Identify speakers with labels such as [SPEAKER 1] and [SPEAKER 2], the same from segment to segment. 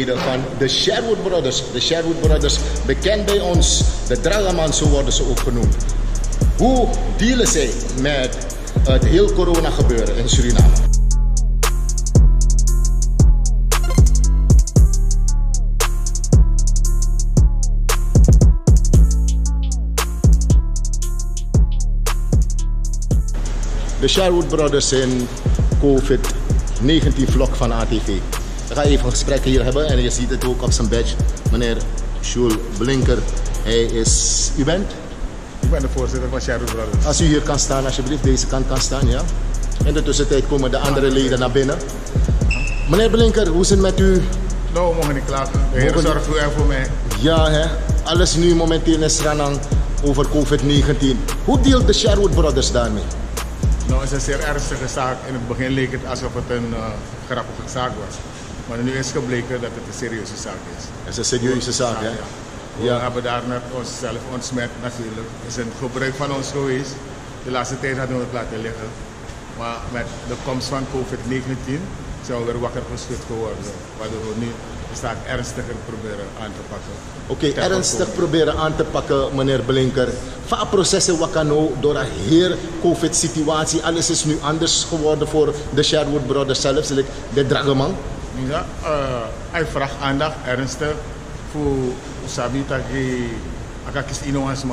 [SPEAKER 1] leden van de Sherwood Brothers. De Sherwood Brothers, bekend bij ons, de Dragaman, zo worden ze ook genoemd. Hoe dealen zij met het heel corona gebeuren in Suriname? De Sherwood Brothers zijn COVID-19 vlog van ATV. We gaan even een gesprek hier hebben en je ziet het ook op zijn badge. Meneer Jules Blinker, hij is... U bent?
[SPEAKER 2] Ik ben de voorzitter van Sherwood Brothers.
[SPEAKER 1] Als u hier kan staan, alsjeblieft, deze kant kan staan, ja. In de tussentijd komen de andere leden naar binnen. Meneer Blinker, hoe is het met u?
[SPEAKER 2] Nou, we mogen niet klagen. De Heer zorgt voor en voor mij.
[SPEAKER 1] Ja, hè. Alles nu momenteel is ranang over COVID-19. Hoe deelt de Sherwood Brothers daarmee?
[SPEAKER 2] Nou, het is een zeer ernstige zaak. In het begin leek het alsof het een grappige zaak was. Maar nu is gebleken dat het een serieuze zaak is.
[SPEAKER 1] Het is een serieuze zaak, hè?
[SPEAKER 2] We hebben daar net onszelf ontsmet natuurlijk. Het is een gebruik van ons geweest. De laatste tijd hadden we het laten liggen. Maar met de komst van COVID-19 zijn we weer wakker geschud geworden. Waardoor we nu de zaak ernstiger proberen aan te pakken.
[SPEAKER 1] Oké, ernstig proberen aan te pakken, meneer Blinker. Vaak processen wat kan nou door een heel COVID-situatie. Alles is nu anders geworden voor de Sherwood Brothers zelfs, de Dragaman.
[SPEAKER 2] Ja, hij vraagt aandacht, ernstig, voor Sabi Taki, Akakis Inoasma.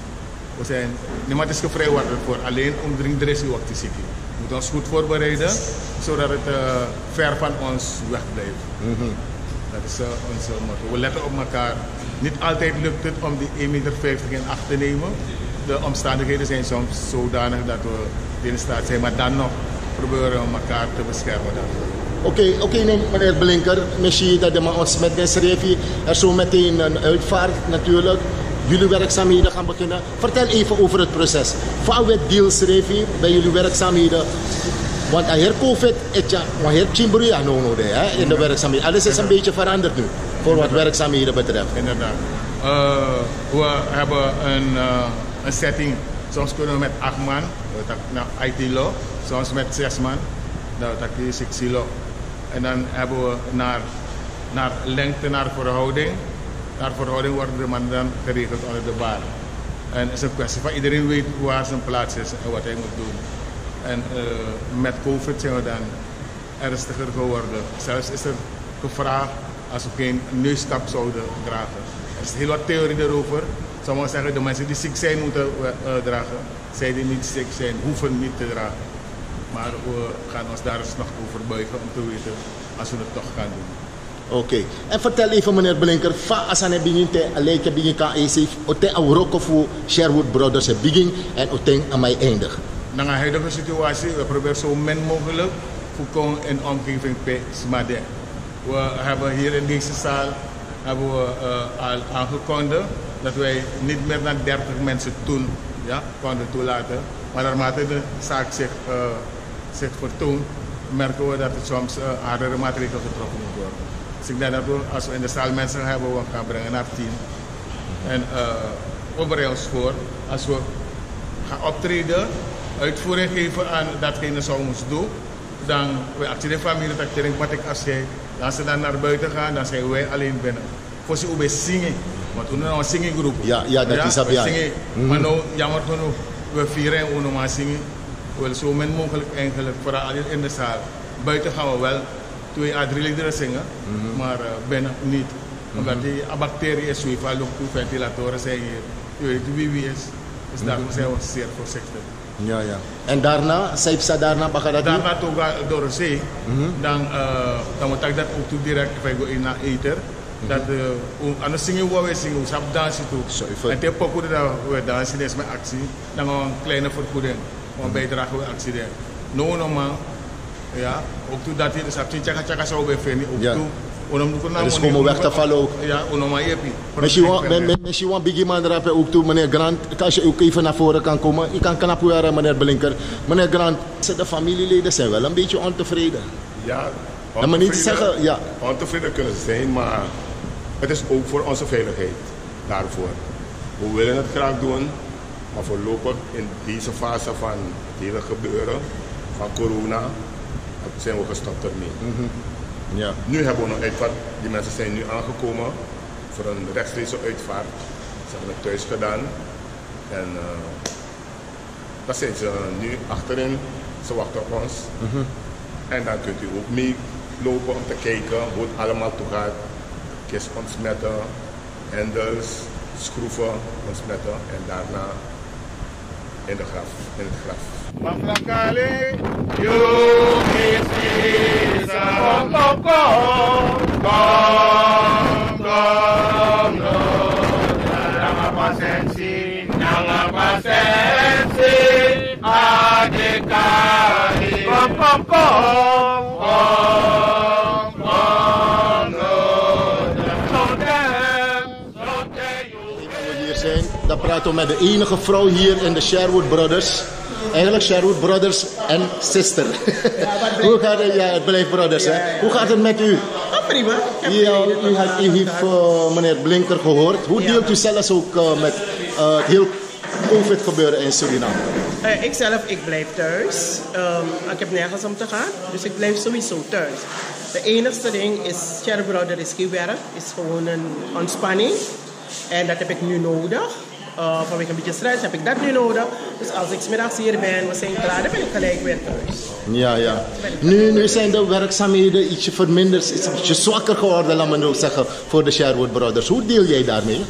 [SPEAKER 2] Niemand is gevrijwaard voor alleen omdringdressie op te zitten. We moeten ons goed voorbereiden, zodat het ver van ons wegblijft. Dat is onze motto. We letten op elkaar. Niet altijd lukt het om die 1,50 meter in acht te nemen. De omstandigheden zijn soms zodanig dat we in staat zijn, maar dan nog proberen we elkaar te beschermen.
[SPEAKER 1] Oké, nee, meneer Blinker, misschien dat de man ons met deze revie er zo meteen een uitvaart natuurlijk. Jullie werkzaamheden gaan beginnen. Vertel even over het proces. Van wat deals revie bij jullie werkzaamheden? Want hier COVID, maar hier chimbruya in de werkzaamheden. Alles is een beetje veranderd nu, voor wat werkzaamheden betreft.
[SPEAKER 2] Inderdaad. We hebben een setting. Soms kunnen we met 8 man, IT-law. Soms met 6 man, dat is 6 law. En dan hebben we naar lengte, naar verhouding. Naar verhouding worden de mannen dan geregeld onder de bar. En het is een kwestie van iedereen weet waar zijn plaats is en wat hij moet doen. En met COVID zijn we dan ernstiger geworden. Zelfs is er gevraagd als we geen neuskap zouden dragen. Er is heel wat theorie erover. Sommigen zeggen de mensen die ziek zijn moeten dragen. Zij die niet ziek zijn hoeven niet te dragen. Maar we gaan ons daar eens nog over buigen om te weten als we het toch gaan doen.
[SPEAKER 1] Oké. En vertel even meneer Blinker, als je begint te lijken begin kan je oten Auroko voor Sherwood Brothers begin en oten aan mij eindig.
[SPEAKER 2] Na de huidige situatie, we proberen zo min mogelijk voor en omgeving te smaden. We hebben hier in deze zaal al aangekondigd dat wij niet meer dan 30 mensen toen konden toelaten. Maar naarmate de zaak zich vertoont, merken we dat het soms hardere maatregelen getroffen moet worden. Dus ik denk dat we, als we in de zaal mensen hebben, we gaan brengen naar 10. En we bereiden ons voor, als we gaan optreden, uitvoering geven aan datgene zouden we doen, dan we actie de familie, dat je wat ik als jij, als ze dan naar buiten gaan, dan zijn wij alleen binnen. Voor ze ook zingen, want we hebben een zinggroep.
[SPEAKER 1] Ja, dat is dat.
[SPEAKER 2] Maar nou, jammer genoeg, we vieren en we nog zingen. We willen zo min mogelijk eigenlijk, vooral in de zaal. Buiten gaan we wel 2 à 3 liederen zingen, maar binnen niet. Omdat die bacteriën is, we vallen op ventilatoren zijn hier. Je weet wie is. Dus daarom zijn we zeer voorzichtig.
[SPEAKER 1] Ja. En daarna, daarna bagada.
[SPEAKER 2] Daarna toch door de zee, dan moet ik dat ook toe direct in naar eten. Dat anders zingen we zingen, we hebben dansen toe. En tegen pokoe dat we dansen is met actie, dan gaan we een kleine vergoeding, een bijdrage we actie daar. Normaal, ja, ook toe dat je dus hebt je tjaka zou bij vinden, ook toe.
[SPEAKER 1] Dus komen weg te vallen ook.
[SPEAKER 2] Ja, onoma jepi.
[SPEAKER 1] Misschien want Biggie man rapen ook toe, meneer Grant. Als je ook even naar voren kan komen, ik kan knap worden, meneer Blinker. Meneer Grant, de familieleden zijn wel een beetje ontevreden.
[SPEAKER 3] Ja,
[SPEAKER 1] maar niet zeggen, ja.
[SPEAKER 3] Ontevreden kunnen ze zijn, maar het is ook voor onze veiligheid daarvoor. We willen het graag doen, maar voorlopig in deze fase van het hele gebeuren van corona zijn we gestopt ermee.
[SPEAKER 1] Ja.
[SPEAKER 3] Nu hebben we een uitvaart. Die mensen zijn nu aangekomen voor een rechtstreekse uitvaart. Ze hebben het thuis gedaan. En daar zijn ze nu achterin. Ze wachten op ons. En dan kunt u ook meelopen om te kijken hoe het allemaal toe gaat. Kist ontsmetten, hendels, schroeven ontsmetten en daarna in het graf.
[SPEAKER 2] Maflakale, you is kom, no, nanga pasensi, adekari, kom,
[SPEAKER 1] zijn, dan praten we met de enige vrouw hier in de Sherwood Brothers. Eigenlijk Sherwood Brothers en sister. Hoe gaat het? Ja, het blijft brothers. Hè? Hoe gaat het met u?
[SPEAKER 4] Oh, prima.
[SPEAKER 1] U heeft meneer Blinker gehoord. Hoe deelt u zelfs ook met het heel COVID gebeuren in Suriname?
[SPEAKER 4] Ik blijf thuis. Ik heb nergens om te gaan, dus ik blijf sowieso thuis. De enigste ding is, Sherwood Brothers is geen werk, is gewoon een ontspanning. En dat heb ik nu nodig. Vanwege een beetje stress heb ik dat nu nodig. Dus als ik 's middags hier ben, we zijn klaar, dan ben ik gelijk weer thuis.
[SPEAKER 1] Ja. Nu zijn de werkzaamheden ietsje verminderd, is ietsje zwakker geworden, laat me nou zeggen, voor de Sherwood Brothers. Hoe deel jij daarmee?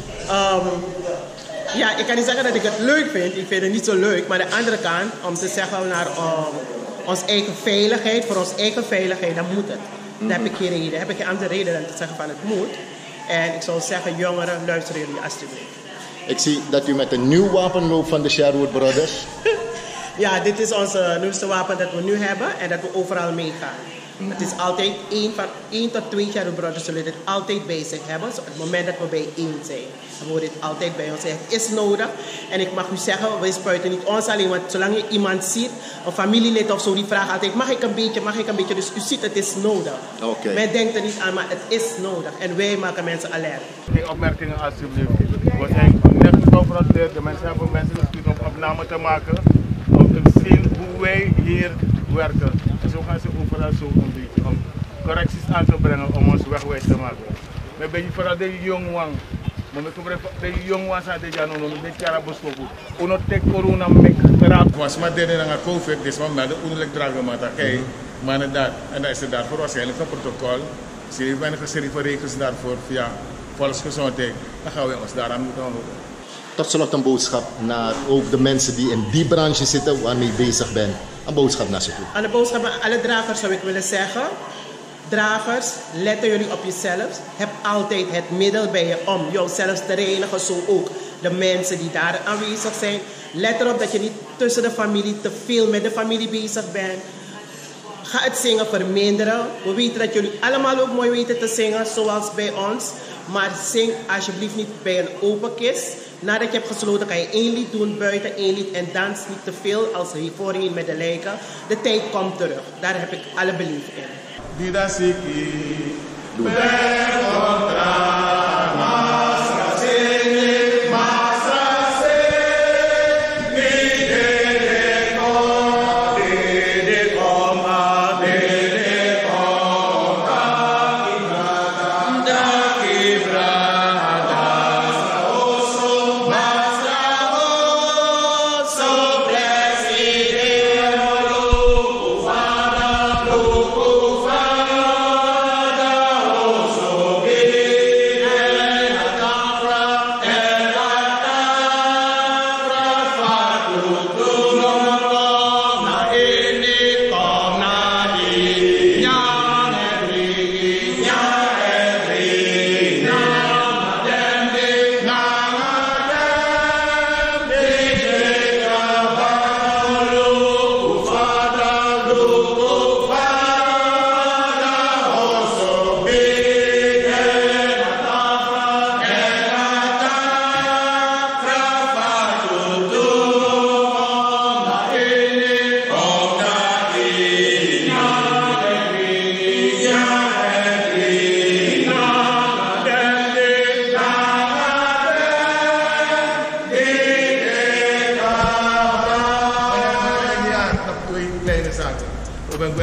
[SPEAKER 4] Ja, ik kan niet zeggen dat ik het leuk vind. Ik vind het niet zo leuk. Maar de andere kant, om te zeggen naar onze eigen veiligheid, voor onze eigen veiligheid, dan moet het. Dan heb ik geen reden. Dan heb ik geen andere reden dan te zeggen van het moet. En ik zou zeggen, jongeren, luisteren jullie alsjeblieft.
[SPEAKER 1] Ik zie dat u met een nieuw wapen loopt van de Sherwood Brothers.
[SPEAKER 4] Ja, dit is onze nieuwste wapen dat we nu hebben en dat we overal meegaan. Het is altijd 1 tot 2 Sherwood Brothers zullen dit altijd bij zich hebben. Dus op het moment dat we bij 1 zijn, dan wordt dit altijd bij ons. Het is nodig. En ik mag u zeggen, wij spuiten niet ons alleen. Want zolang je iemand ziet, een familielid of zo, die vraagt altijd, mag ik een beetje? Dus u ziet, het is nodig.
[SPEAKER 1] Okay.
[SPEAKER 4] Men denkt er niet aan, maar het is nodig. En wij maken mensen alert.
[SPEAKER 2] Geen opmerkingen alsjeblieft. We zijn net geconfronteerd. De mensen hebben mensen gestuurd om opname te maken. Om te zien hoe wij hier werken. En zo gaan ze overal zo een beetje om correcties aan te brengen om ons wegwijs te maken. Maar ben je vooral de jongwang. Maar de jongwang zijn de jaren om de jaren besproken. Uno tek corona mek raak. Was maar deden aan COVID, dus we met de onelijk dragen met elkaar. Maar dat en dat is het daarvoor waarschijnlijk een protocol. Zie je weinig serie van regels daarvoor via volksgezondheid. Dan gaan we ons daaraan moeten houden.
[SPEAKER 1] Tot slot een boodschap naar ook de mensen die in die branche zitten waarmee je bezig bent. Een boodschap naar ze toe.
[SPEAKER 4] Aan de boodschap aan alle dragers zou ik willen zeggen. Dragers, letten jullie op jezelf. Heb altijd het middel bij je om jezelf te reinigen. Zo ook de mensen die daar aanwezig zijn. Let erop dat je niet tussen de familie te veel met de familie bezig bent. Ga het zingen verminderen. We weten dat jullie allemaal ook mooi weten te zingen, zoals bij ons. Maar zing alsjeblieft niet bij een open kist. Nadat je hebt gesloten kan je 1 lied doen, buiten 1 lied. En dans niet te veel als voorheen met de lijken. De tijd komt terug. Daar heb ik alle belief in.
[SPEAKER 2] Dida Siki,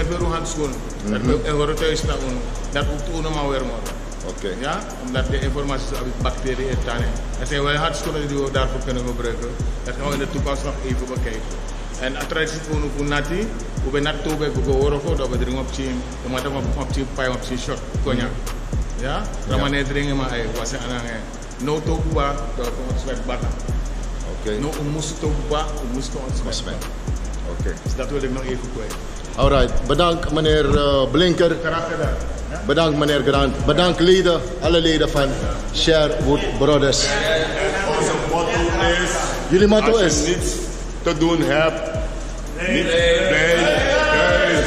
[SPEAKER 2] weer een handschoen. Dat we horen thuis staan. Dat ook toen maar weer moeten.
[SPEAKER 1] Oké.
[SPEAKER 2] Ja, omdat de informatie over bacteriën in tanden. Er zijn wel handschoenen die we daarvoor kunnen gebruiken. Dat gaan we in de toekomst nog even bekijken. En traditie voor Nati, we zijn net toe bij Gogo dat we drinken op Chim, we moeten op Chim pijn op Chim shot cognac. Ja, dan wanneer drinken maar was er aan no tokuba, dat we ons met bakken.
[SPEAKER 1] Oké.
[SPEAKER 2] No moest tokuba, we moesten ons met.
[SPEAKER 1] Oké.
[SPEAKER 2] Dus dat wil ik nog even kwijt.
[SPEAKER 1] Alright, bedankt meneer Blinker.
[SPEAKER 2] Graag gedaan. Ja?
[SPEAKER 1] Bedankt meneer Grant. Bedankt leden, alle leden van Sherwood Brothers.
[SPEAKER 3] Onze motto is...
[SPEAKER 1] Jullie motto
[SPEAKER 3] als
[SPEAKER 1] is?
[SPEAKER 3] je niets te doen hebt, niet blij thuis.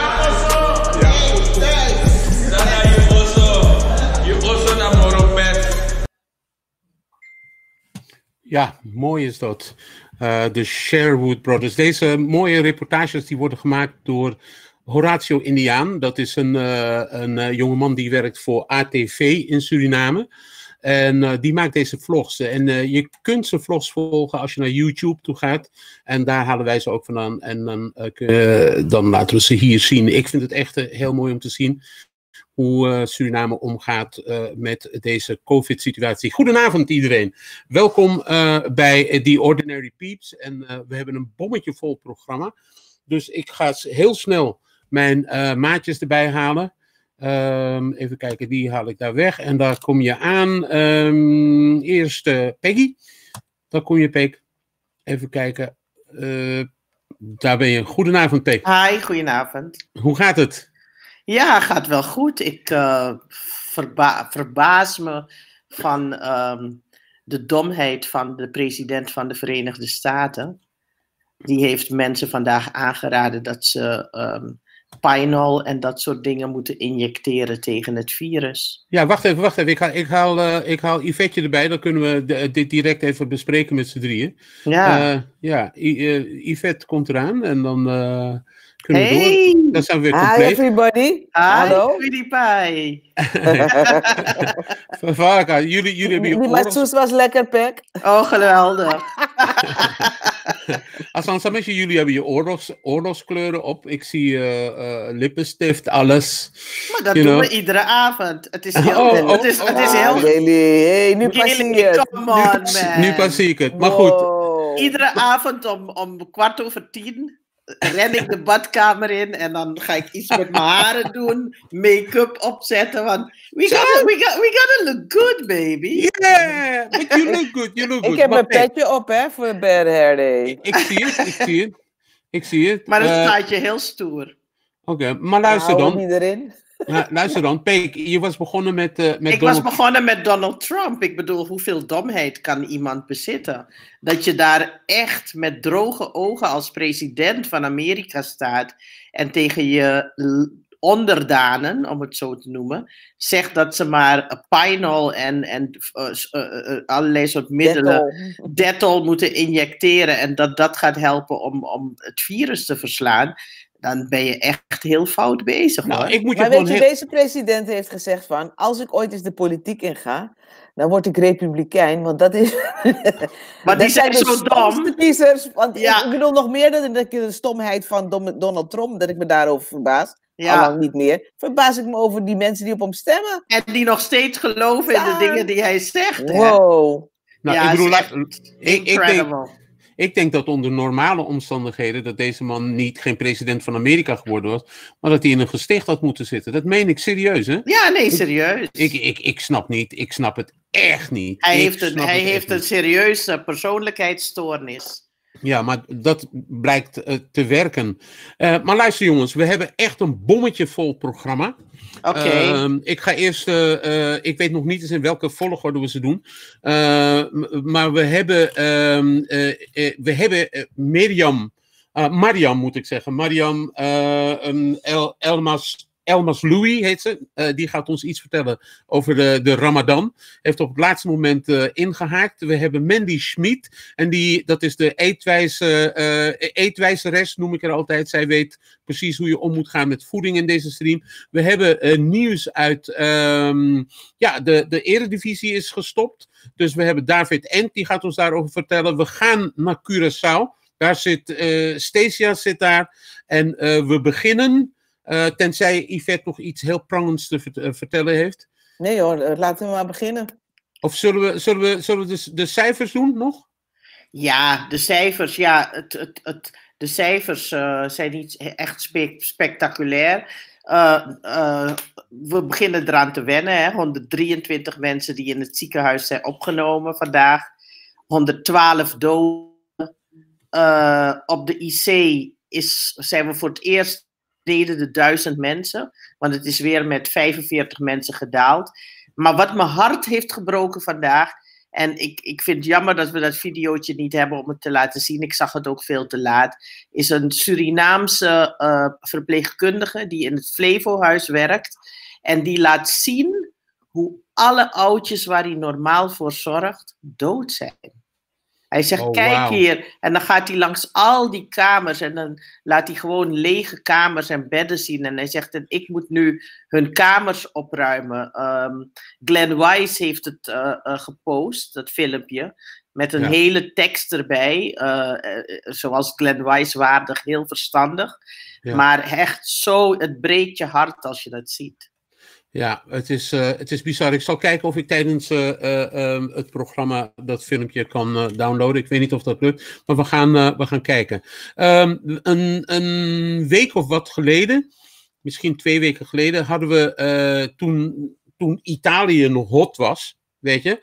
[SPEAKER 5] Ja, mooi is dat. De Sherwood Brothers. Deze mooie reportages die worden gemaakt door Horatio Indiaan. Dat is een jongeman die werkt voor ATV in Suriname. En die maakt deze vlogs. En je kunt zijn vlogs volgen als je naar YouTube toe gaat. En daar halen wij ze ook vandaan. En dan laten we ze hier zien. Ik vind het echt heel mooi om te zien hoe Suriname omgaat met deze COVID-situatie. Goedenavond iedereen. Welkom bij The Ordinary Peeps. En we hebben een bommetje vol programma. Dus ik ga heel snel mijn maatjes erbij halen. Even kijken, die haal ik daar weg. En daar kom je aan. Eerst Peggy. Dan kom je, Peg. Even kijken. Daar ben je. Goedenavond, Peg.
[SPEAKER 4] Hi, goedenavond.
[SPEAKER 5] Hoe gaat het?
[SPEAKER 4] Ja, gaat wel goed. Ik verbaas me van de domheid van de president van de Verenigde Staten. Die heeft mensen vandaag aangeraden dat ze Pynol en dat soort dingen moeten injecteren tegen het virus.
[SPEAKER 5] Ja, wacht even. Ik haal Yvette erbij. Dan kunnen we dit direct even bespreken met z'n drieën.
[SPEAKER 4] Ja.
[SPEAKER 5] Yvette komt eraan en dan kunnen we
[SPEAKER 4] Hey!
[SPEAKER 5] door. Dan zijn we weer compleet.
[SPEAKER 6] Hi everybody.
[SPEAKER 4] Hallo. Sweetie pie.
[SPEAKER 5] Varka, jullie hebben je
[SPEAKER 6] Die massoes was lekker, Pek.
[SPEAKER 4] Oh, geweldig.
[SPEAKER 5] Als jullie hebben je oorlogskleuren op. Ik zie lippenstift, alles.
[SPEAKER 4] Maar dat doen we iedere avond. Het is heel... het is heel...
[SPEAKER 6] Hey, nu pas zie je het.
[SPEAKER 4] Come on, man.
[SPEAKER 5] Nu pas zie ik het. Maar goed.
[SPEAKER 6] Wow.
[SPEAKER 4] Iedere avond om 10:15 ren ik de badkamer in en dan ga ik iets met mijn haren doen, make-up opzetten, want we gotta look good, baby.
[SPEAKER 5] Yeah, but you look good,
[SPEAKER 6] Ik heb mijn petje op, hè, voor de Bad Hair Day.
[SPEAKER 5] Ik zie het.
[SPEAKER 4] Maar dan staat je heel stoer.
[SPEAKER 5] Oké, maar luister
[SPEAKER 6] Hou
[SPEAKER 5] dan.
[SPEAKER 6] hem niet erin.
[SPEAKER 5] Luister dan, Peek, je was begonnen met
[SPEAKER 4] Ik was begonnen met Donald Trump. Ik bedoel, hoeveel domheid kan iemand bezitten? Dat je daar echt met droge ogen als president van Amerika staat en tegen je onderdanen, om het zo te noemen, zegt dat ze maar Pynol en allerlei soort middelen, Dettol moeten injecteren en dat gaat helpen om het virus te verslaan. Dan ben je echt heel fout bezig, hoor.
[SPEAKER 6] Maar weet je, deze president heeft gezegd van, als ik ooit eens de politiek inga, dan word ik republikein, want dat is...
[SPEAKER 4] Maar die zijn zo dom.
[SPEAKER 6] Kiezers, want ik bedoel nog meer dan de stomheid van Donald Trump, dat ik me daarover verbaas.
[SPEAKER 4] Ja.
[SPEAKER 6] Allang niet meer. Verbaas ik me over die mensen die op hem stemmen.
[SPEAKER 4] En die nog steeds geloven in de dingen die hij zegt.
[SPEAKER 6] Wow.
[SPEAKER 5] Nou, ik
[SPEAKER 4] bedoel,
[SPEAKER 5] ik denk dat onder normale omstandigheden dat deze man geen president van Amerika geworden was, maar dat hij in een gesticht had moeten zitten. Dat meen ik serieus, hè?
[SPEAKER 4] Ja, nee, serieus.
[SPEAKER 5] Ik snap het echt niet.
[SPEAKER 4] Hij heeft een serieuze persoonlijkheidsstoornis.
[SPEAKER 5] Ja, maar dat blijkt te werken. Maar luister jongens, we hebben echt een bommetje vol programma.
[SPEAKER 4] Oké.
[SPEAKER 5] Ik ga eerst, ik weet nog niet eens in welke volgorde we ze doen. Maar we hebben Mariam moet ik zeggen. Mariam Elmas Louis heet ze. Die gaat ons iets vertellen over de Ramadan. Heeft op het laatste moment ingehaakt. We hebben Mandy Schmid. En dat is de eetwijzeres, noem ik er altijd. Zij weet precies hoe je om moet gaan met voeding in deze stream. We hebben nieuws uit... de eredivisie is gestopt. Dus we hebben David Ent, die gaat ons daarover vertellen. We gaan naar Curaçao. Daar zit Stacia zit daar. En we beginnen Tenzij Yvette nog iets heel prangends te vertellen heeft.
[SPEAKER 6] Nee hoor, laten we maar beginnen.
[SPEAKER 5] Of zullen we de cijfers doen nog?
[SPEAKER 7] Ja, de cijfers. Ja, de cijfers zijn niet echt spectaculair. We beginnen eraan te wennen. Hè? 123 mensen die in het ziekenhuis zijn opgenomen vandaag. 112 doden. Op de IC zijn we voor het eerst beneden de 1000 mensen. Want het is weer met 45 mensen gedaald. Maar wat mijn hart heeft gebroken vandaag. En ik vind het jammer dat we dat videootje niet hebben om het te laten zien. Ik zag het ook veel te laat. Is een Surinaamse verpleegkundige die in het Flevohuis werkt. En die laat zien hoe alle oudjes waar hij normaal voor zorgt, dood zijn. Hij zegt, kijk hier. En dan gaat hij langs al die kamers. En dan laat hij gewoon lege kamers en bedden zien. En hij zegt, ik moet nu hun kamers opruimen. Glenn Wise heeft het gepost, dat filmpje. Met een hele tekst erbij. Zoals Glenn Wise waardig, heel verstandig. Ja. Maar echt zo, het breekt je hart als je dat ziet.
[SPEAKER 5] Ja, het is bizar. Ik zal kijken of ik tijdens het programma dat filmpje kan downloaden. Ik weet niet of dat lukt, maar we gaan kijken. Een week of wat geleden, misschien 2 weken geleden, hadden we toen Italië nog hot was, weet je,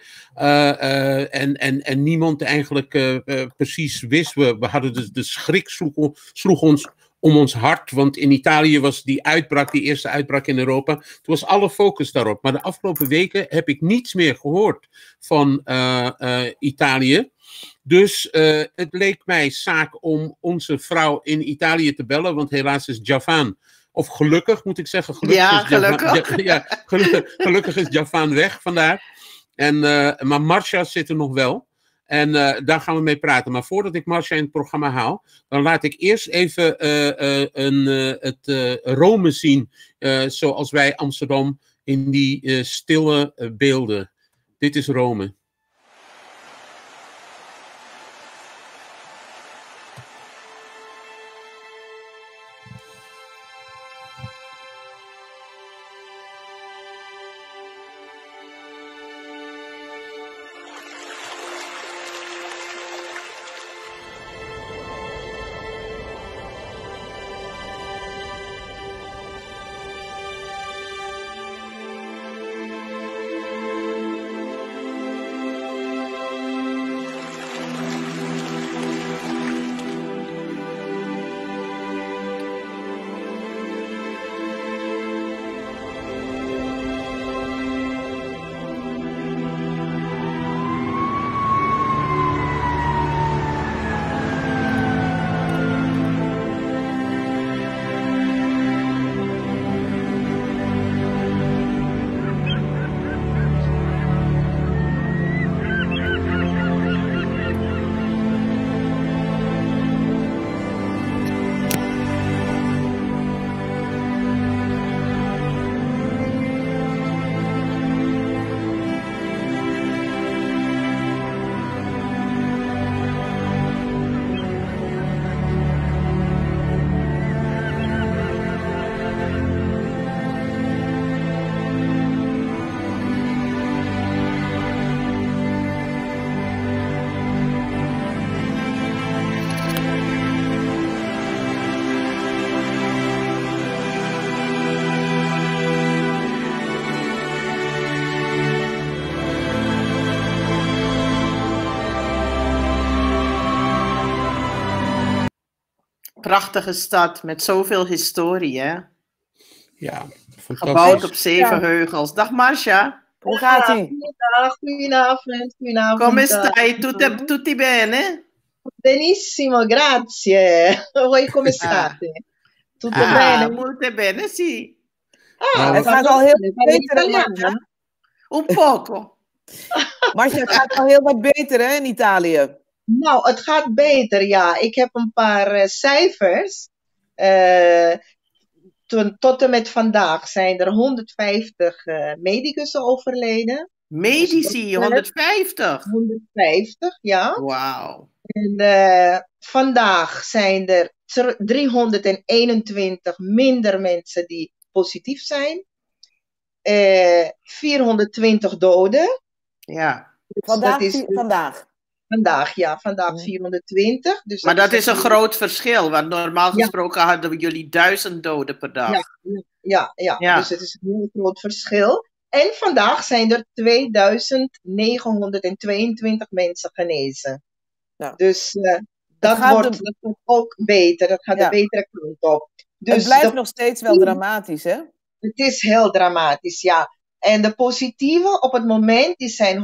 [SPEAKER 5] en niemand eigenlijk precies wist. We hadden de schrik sloeg ons om ons hart, want in Italië was die eerste uitbraak in Europa, toen was alle focus daarop. Maar de afgelopen weken heb ik niets meer gehoord van Italië. Dus het leek mij zaak om onze vrouw in Italië te bellen, want helaas is Javan, of gelukkig moet ik zeggen, gelukkig is Javan weg vandaar. Maar Marcia zit er nog wel. En daar gaan we mee praten. Maar voordat ik Marcia in het programma haal, dan laat ik eerst even het Rome zien, zoals wij Amsterdam in die stille beelden. Dit is Rome.
[SPEAKER 7] Prachtige stad met zoveel historie, hè?
[SPEAKER 5] Ja, fantastisch.
[SPEAKER 7] Gebouwd op 7 heuvels. Dag Marcia.
[SPEAKER 6] Hoe gaat ie?
[SPEAKER 8] Goedenavond.
[SPEAKER 7] Come stai? Tutti bene?
[SPEAKER 8] Benissimo, grazie. Voi come state? Tutto bene?
[SPEAKER 7] Molto bene, sì.
[SPEAKER 6] Het gaat al heel beter, Marcia.
[SPEAKER 7] Un poco.
[SPEAKER 6] Marcia, het gaat al heel wat beter, hè, in Italië?
[SPEAKER 8] Nou, het gaat beter, ja. Ik heb een paar cijfers. Tot en met vandaag zijn er 150 medicussen overleden.
[SPEAKER 7] Medici, 150?
[SPEAKER 8] 150, ja.
[SPEAKER 7] Wauw.
[SPEAKER 8] En vandaag zijn er 321 minder mensen die positief zijn. 420 doden.
[SPEAKER 7] Ja.
[SPEAKER 8] Dus dat is
[SPEAKER 6] Vandaag.
[SPEAKER 8] Vandaag 420. Dus
[SPEAKER 7] Maar dat is een
[SPEAKER 8] natuurlijk-
[SPEAKER 7] groot verschil, want normaal gesproken hadden jullie 1000 doden per dag.
[SPEAKER 8] Ja. Dus het is een heel groot verschil. En vandaag zijn er 2922 mensen genezen.
[SPEAKER 6] Ja.
[SPEAKER 8] Dus
[SPEAKER 6] gaat
[SPEAKER 8] dat wordt ook beter. Dat gaat de betere kant op. Dus
[SPEAKER 6] het blijft nog steeds wel dramatisch, hè?
[SPEAKER 8] Het is heel dramatisch, ja. En de positieve op het moment die zijn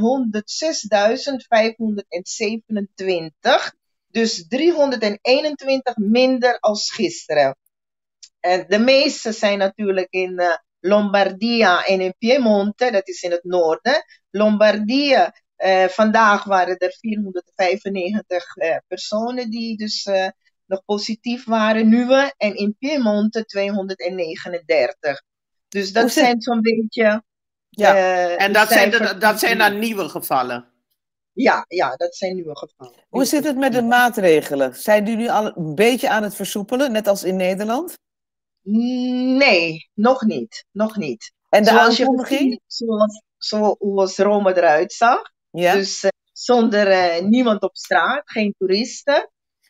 [SPEAKER 8] 106.527. Dus 321 minder als gisteren. En de meeste zijn natuurlijk in Lombardia en in Piemonte, dat is in het noorden. Lombardia, vandaag waren er 495 personen die dus nog positief waren, nieuwe. En in Piemonte 239. Dus dat zijn zo'n beetje...
[SPEAKER 7] en dat zijn dan nieuwe gevallen?
[SPEAKER 8] Ja, dat zijn nieuwe gevallen.
[SPEAKER 6] Hoe zit het met de maatregelen? Zijn die nu al een beetje aan het versoepelen, net als in Nederland?
[SPEAKER 8] Nee, nog niet.
[SPEAKER 6] En de
[SPEAKER 8] zoals
[SPEAKER 6] aankondiging?
[SPEAKER 8] Zoals Rome eruit zag.
[SPEAKER 6] Ja.
[SPEAKER 8] Dus zonder niemand op straat, geen toeristen.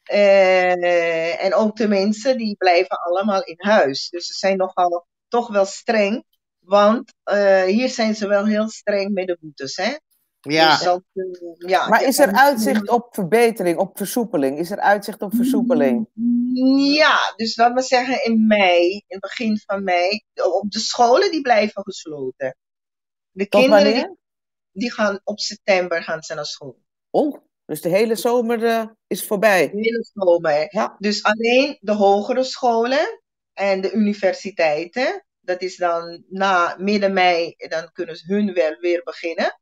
[SPEAKER 8] En ook de mensen die blijven allemaal in huis. Dus ze zijn nogal toch wel streng. Want hier zijn ze wel heel streng met de boetes. Hè?
[SPEAKER 7] Ja.
[SPEAKER 8] Dus
[SPEAKER 6] maar is er uitzicht op verbetering, op versoepeling? Is er uitzicht op versoepeling?
[SPEAKER 8] Ja, dus laat maar zeggen in mei, in het begin van mei, op de scholen die blijven gesloten. De kinderen die gaan op september gaan ze naar school.
[SPEAKER 6] Oh, dus de hele zomer is voorbij.
[SPEAKER 8] De hele zomer.
[SPEAKER 6] Ja.
[SPEAKER 8] Dus alleen de hogere scholen en de universiteiten, dat is dan na midden mei, dan kunnen ze hun wel weer beginnen.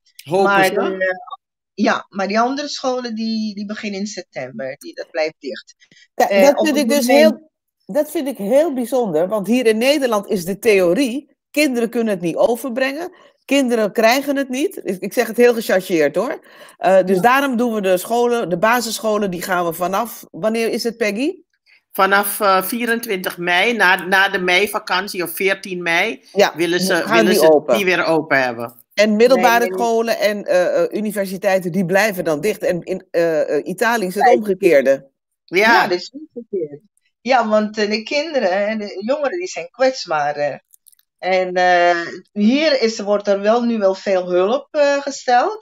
[SPEAKER 8] Maar die andere scholen die beginnen in september. Dat blijft dicht.
[SPEAKER 6] Ja, dat vind ik heel bijzonder. Want hier in Nederland is de theorie: kinderen kunnen het niet overbrengen. Kinderen krijgen het niet. Ik zeg het heel gechargeerd hoor. Dus daarom doen we de basisscholen, die gaan we vanaf... Wanneer is het, Peggy?
[SPEAKER 7] Vanaf 24 mei, na de meivakantie of 14 mei, willen ze die weer open hebben.
[SPEAKER 6] En middelbare scholen en universiteiten, die blijven dan dicht. En in Italië is het omgekeerde.
[SPEAKER 8] Ja, dat is omgekeerd. Ja, want de kinderen, de jongeren, die zijn kwetsbaar. En hier wordt er nu wel veel hulp gesteld.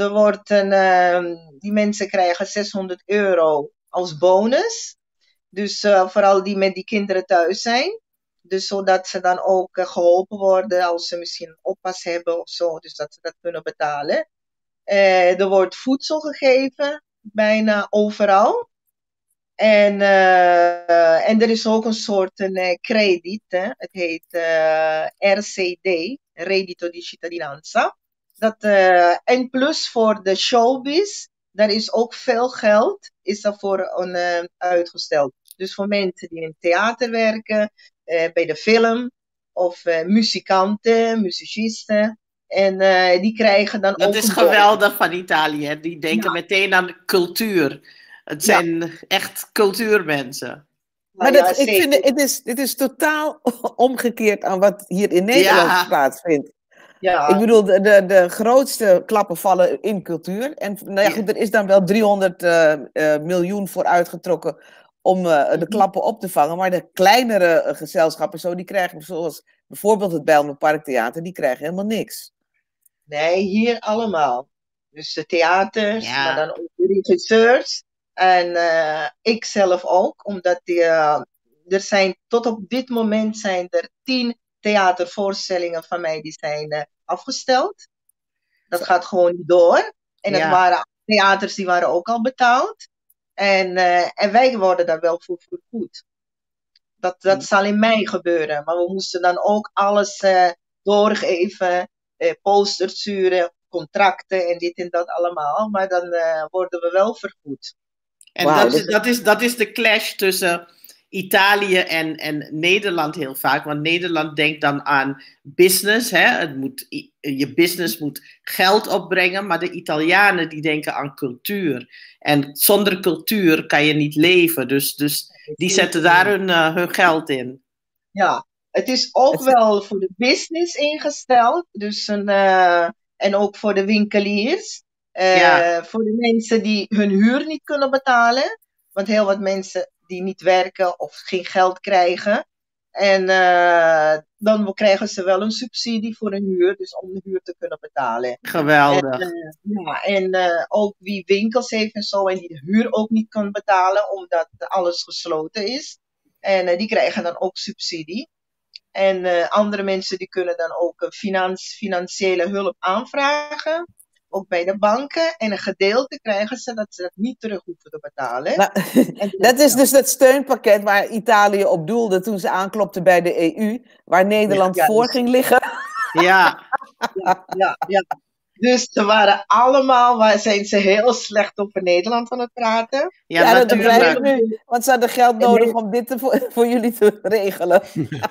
[SPEAKER 8] Die mensen krijgen €600 als bonus. Dus vooral die met die kinderen thuis zijn. Dus zodat ze dan ook geholpen worden als ze misschien een oppas hebben of zo. Dus dat ze dat kunnen betalen. Er wordt voedsel gegeven, bijna overal. En er is ook een soort krediet. Het heet RCD, Reddito di Cittadinanza. En plus voor de showbiz, daar is ook veel geld is daarvoor uitgesteld. Dus voor mensen die in het theater werken, bij de film, of muzikanten, musicisten. En die krijgen dan ook...
[SPEAKER 7] Dat is geweldig van Italië. Die denken meteen aan cultuur. Het zijn echt cultuurmensen.
[SPEAKER 6] Maar ik vind het is totaal omgekeerd aan wat hier in Nederland plaatsvindt.
[SPEAKER 8] Ja.
[SPEAKER 6] Ik bedoel, de grootste klappen vallen in cultuur. En goed, er is dan wel 300 miljoen voor uitgetrokken om de klappen op te vangen. Maar de kleinere gezelschappen, die krijgen, zoals bijvoorbeeld het Bijlmer Parktheater, die krijgen helemaal niks.
[SPEAKER 8] Nee, hier allemaal. Dus de theaters, maar dan ook de regisseurs. En ik zelf ook, omdat tot op dit moment zijn er 10 theatervoorstellingen van mij die zijn afgesteld. Dat gaat gewoon niet door. En dat waren theaters die waren ook al betaald. En wij worden daar wel voor vergoed. Dat zal in mei gebeuren. Maar we moesten dan ook alles doorgeven. Posters sturen, contracten en dit en dat allemaal. Maar dan worden we wel vergoed.
[SPEAKER 7] En dat is de clash tussen Italië en Nederland heel vaak. Want Nederland denkt dan aan business. Hè? Je business moet geld opbrengen. Maar de Italianen die denken aan cultuur. En zonder cultuur kan je niet leven. Dus die zetten daar hun geld in.
[SPEAKER 8] Ja, het is ook wel voor de business ingesteld. Dus en ook voor de winkeliers. Voor de mensen die hun huur niet kunnen betalen. Want heel wat mensen die niet werken of geen geld krijgen. En dan krijgen ze wel een subsidie voor een huur. Dus om de huur te kunnen betalen.
[SPEAKER 7] Geweldig.
[SPEAKER 8] En ook wie winkels heeft en zo. En die de huur ook niet kan betalen. Omdat alles gesloten is. En die krijgen dan ook subsidie. En andere mensen die kunnen dan ook financiële hulp aanvragen. Ook bij de banken. En een gedeelte krijgen ze dat ze dat niet terug hoeven te betalen.
[SPEAKER 6] Nou, dat is dus dat steunpakket waar Italië op doelde toen ze aanklopte bij de EU. Waar Nederland voor ging liggen.
[SPEAKER 7] Ja.
[SPEAKER 8] Ja. Dus zijn ze heel slecht over Nederland aan het praten.
[SPEAKER 6] Ja, dat begrijp ik nu. Want ze hadden geld nodig om dit voor jullie te regelen.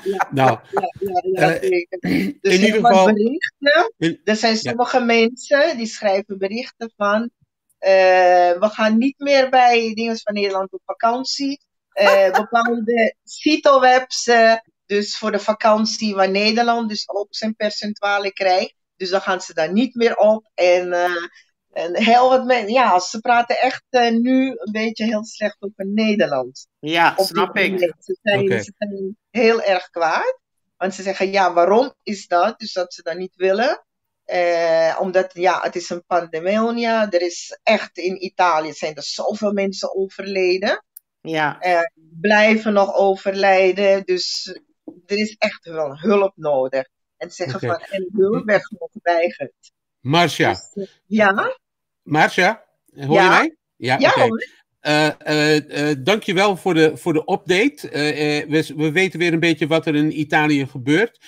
[SPEAKER 8] Dus
[SPEAKER 5] in ieder geval...
[SPEAKER 8] berichten. Er zijn sommige mensen die schrijven berichten van... we gaan niet meer bij dingen van Nederland op vakantie. Bepaalde CITO-webs, dus voor de vakantie waar Nederland dus ook zijn percentuale krijgt. Dus dan gaan ze daar niet meer op. En heel wat mensen, ze praten echt nu een beetje heel slecht over Nederland.
[SPEAKER 7] Ja, snap ik.
[SPEAKER 8] Ze zijn heel erg kwaad. Want ze zeggen, waarom is dat? Dus dat ze dat niet willen. Omdat, het is een pandemie. Er is echt in Italië zijn er zoveel mensen overleden.
[SPEAKER 7] Ja.
[SPEAKER 8] Blijven nog overlijden. Dus er is echt wel hulp nodig. En zeggen van, en de hulp werd gewoon geweigerd.
[SPEAKER 5] Marcia.
[SPEAKER 8] Dus,
[SPEAKER 5] Marcia, hoor je mij?
[SPEAKER 8] Ja,
[SPEAKER 5] hoor. Dankjewel voor de update. We weten weer een beetje wat er in Italië gebeurt.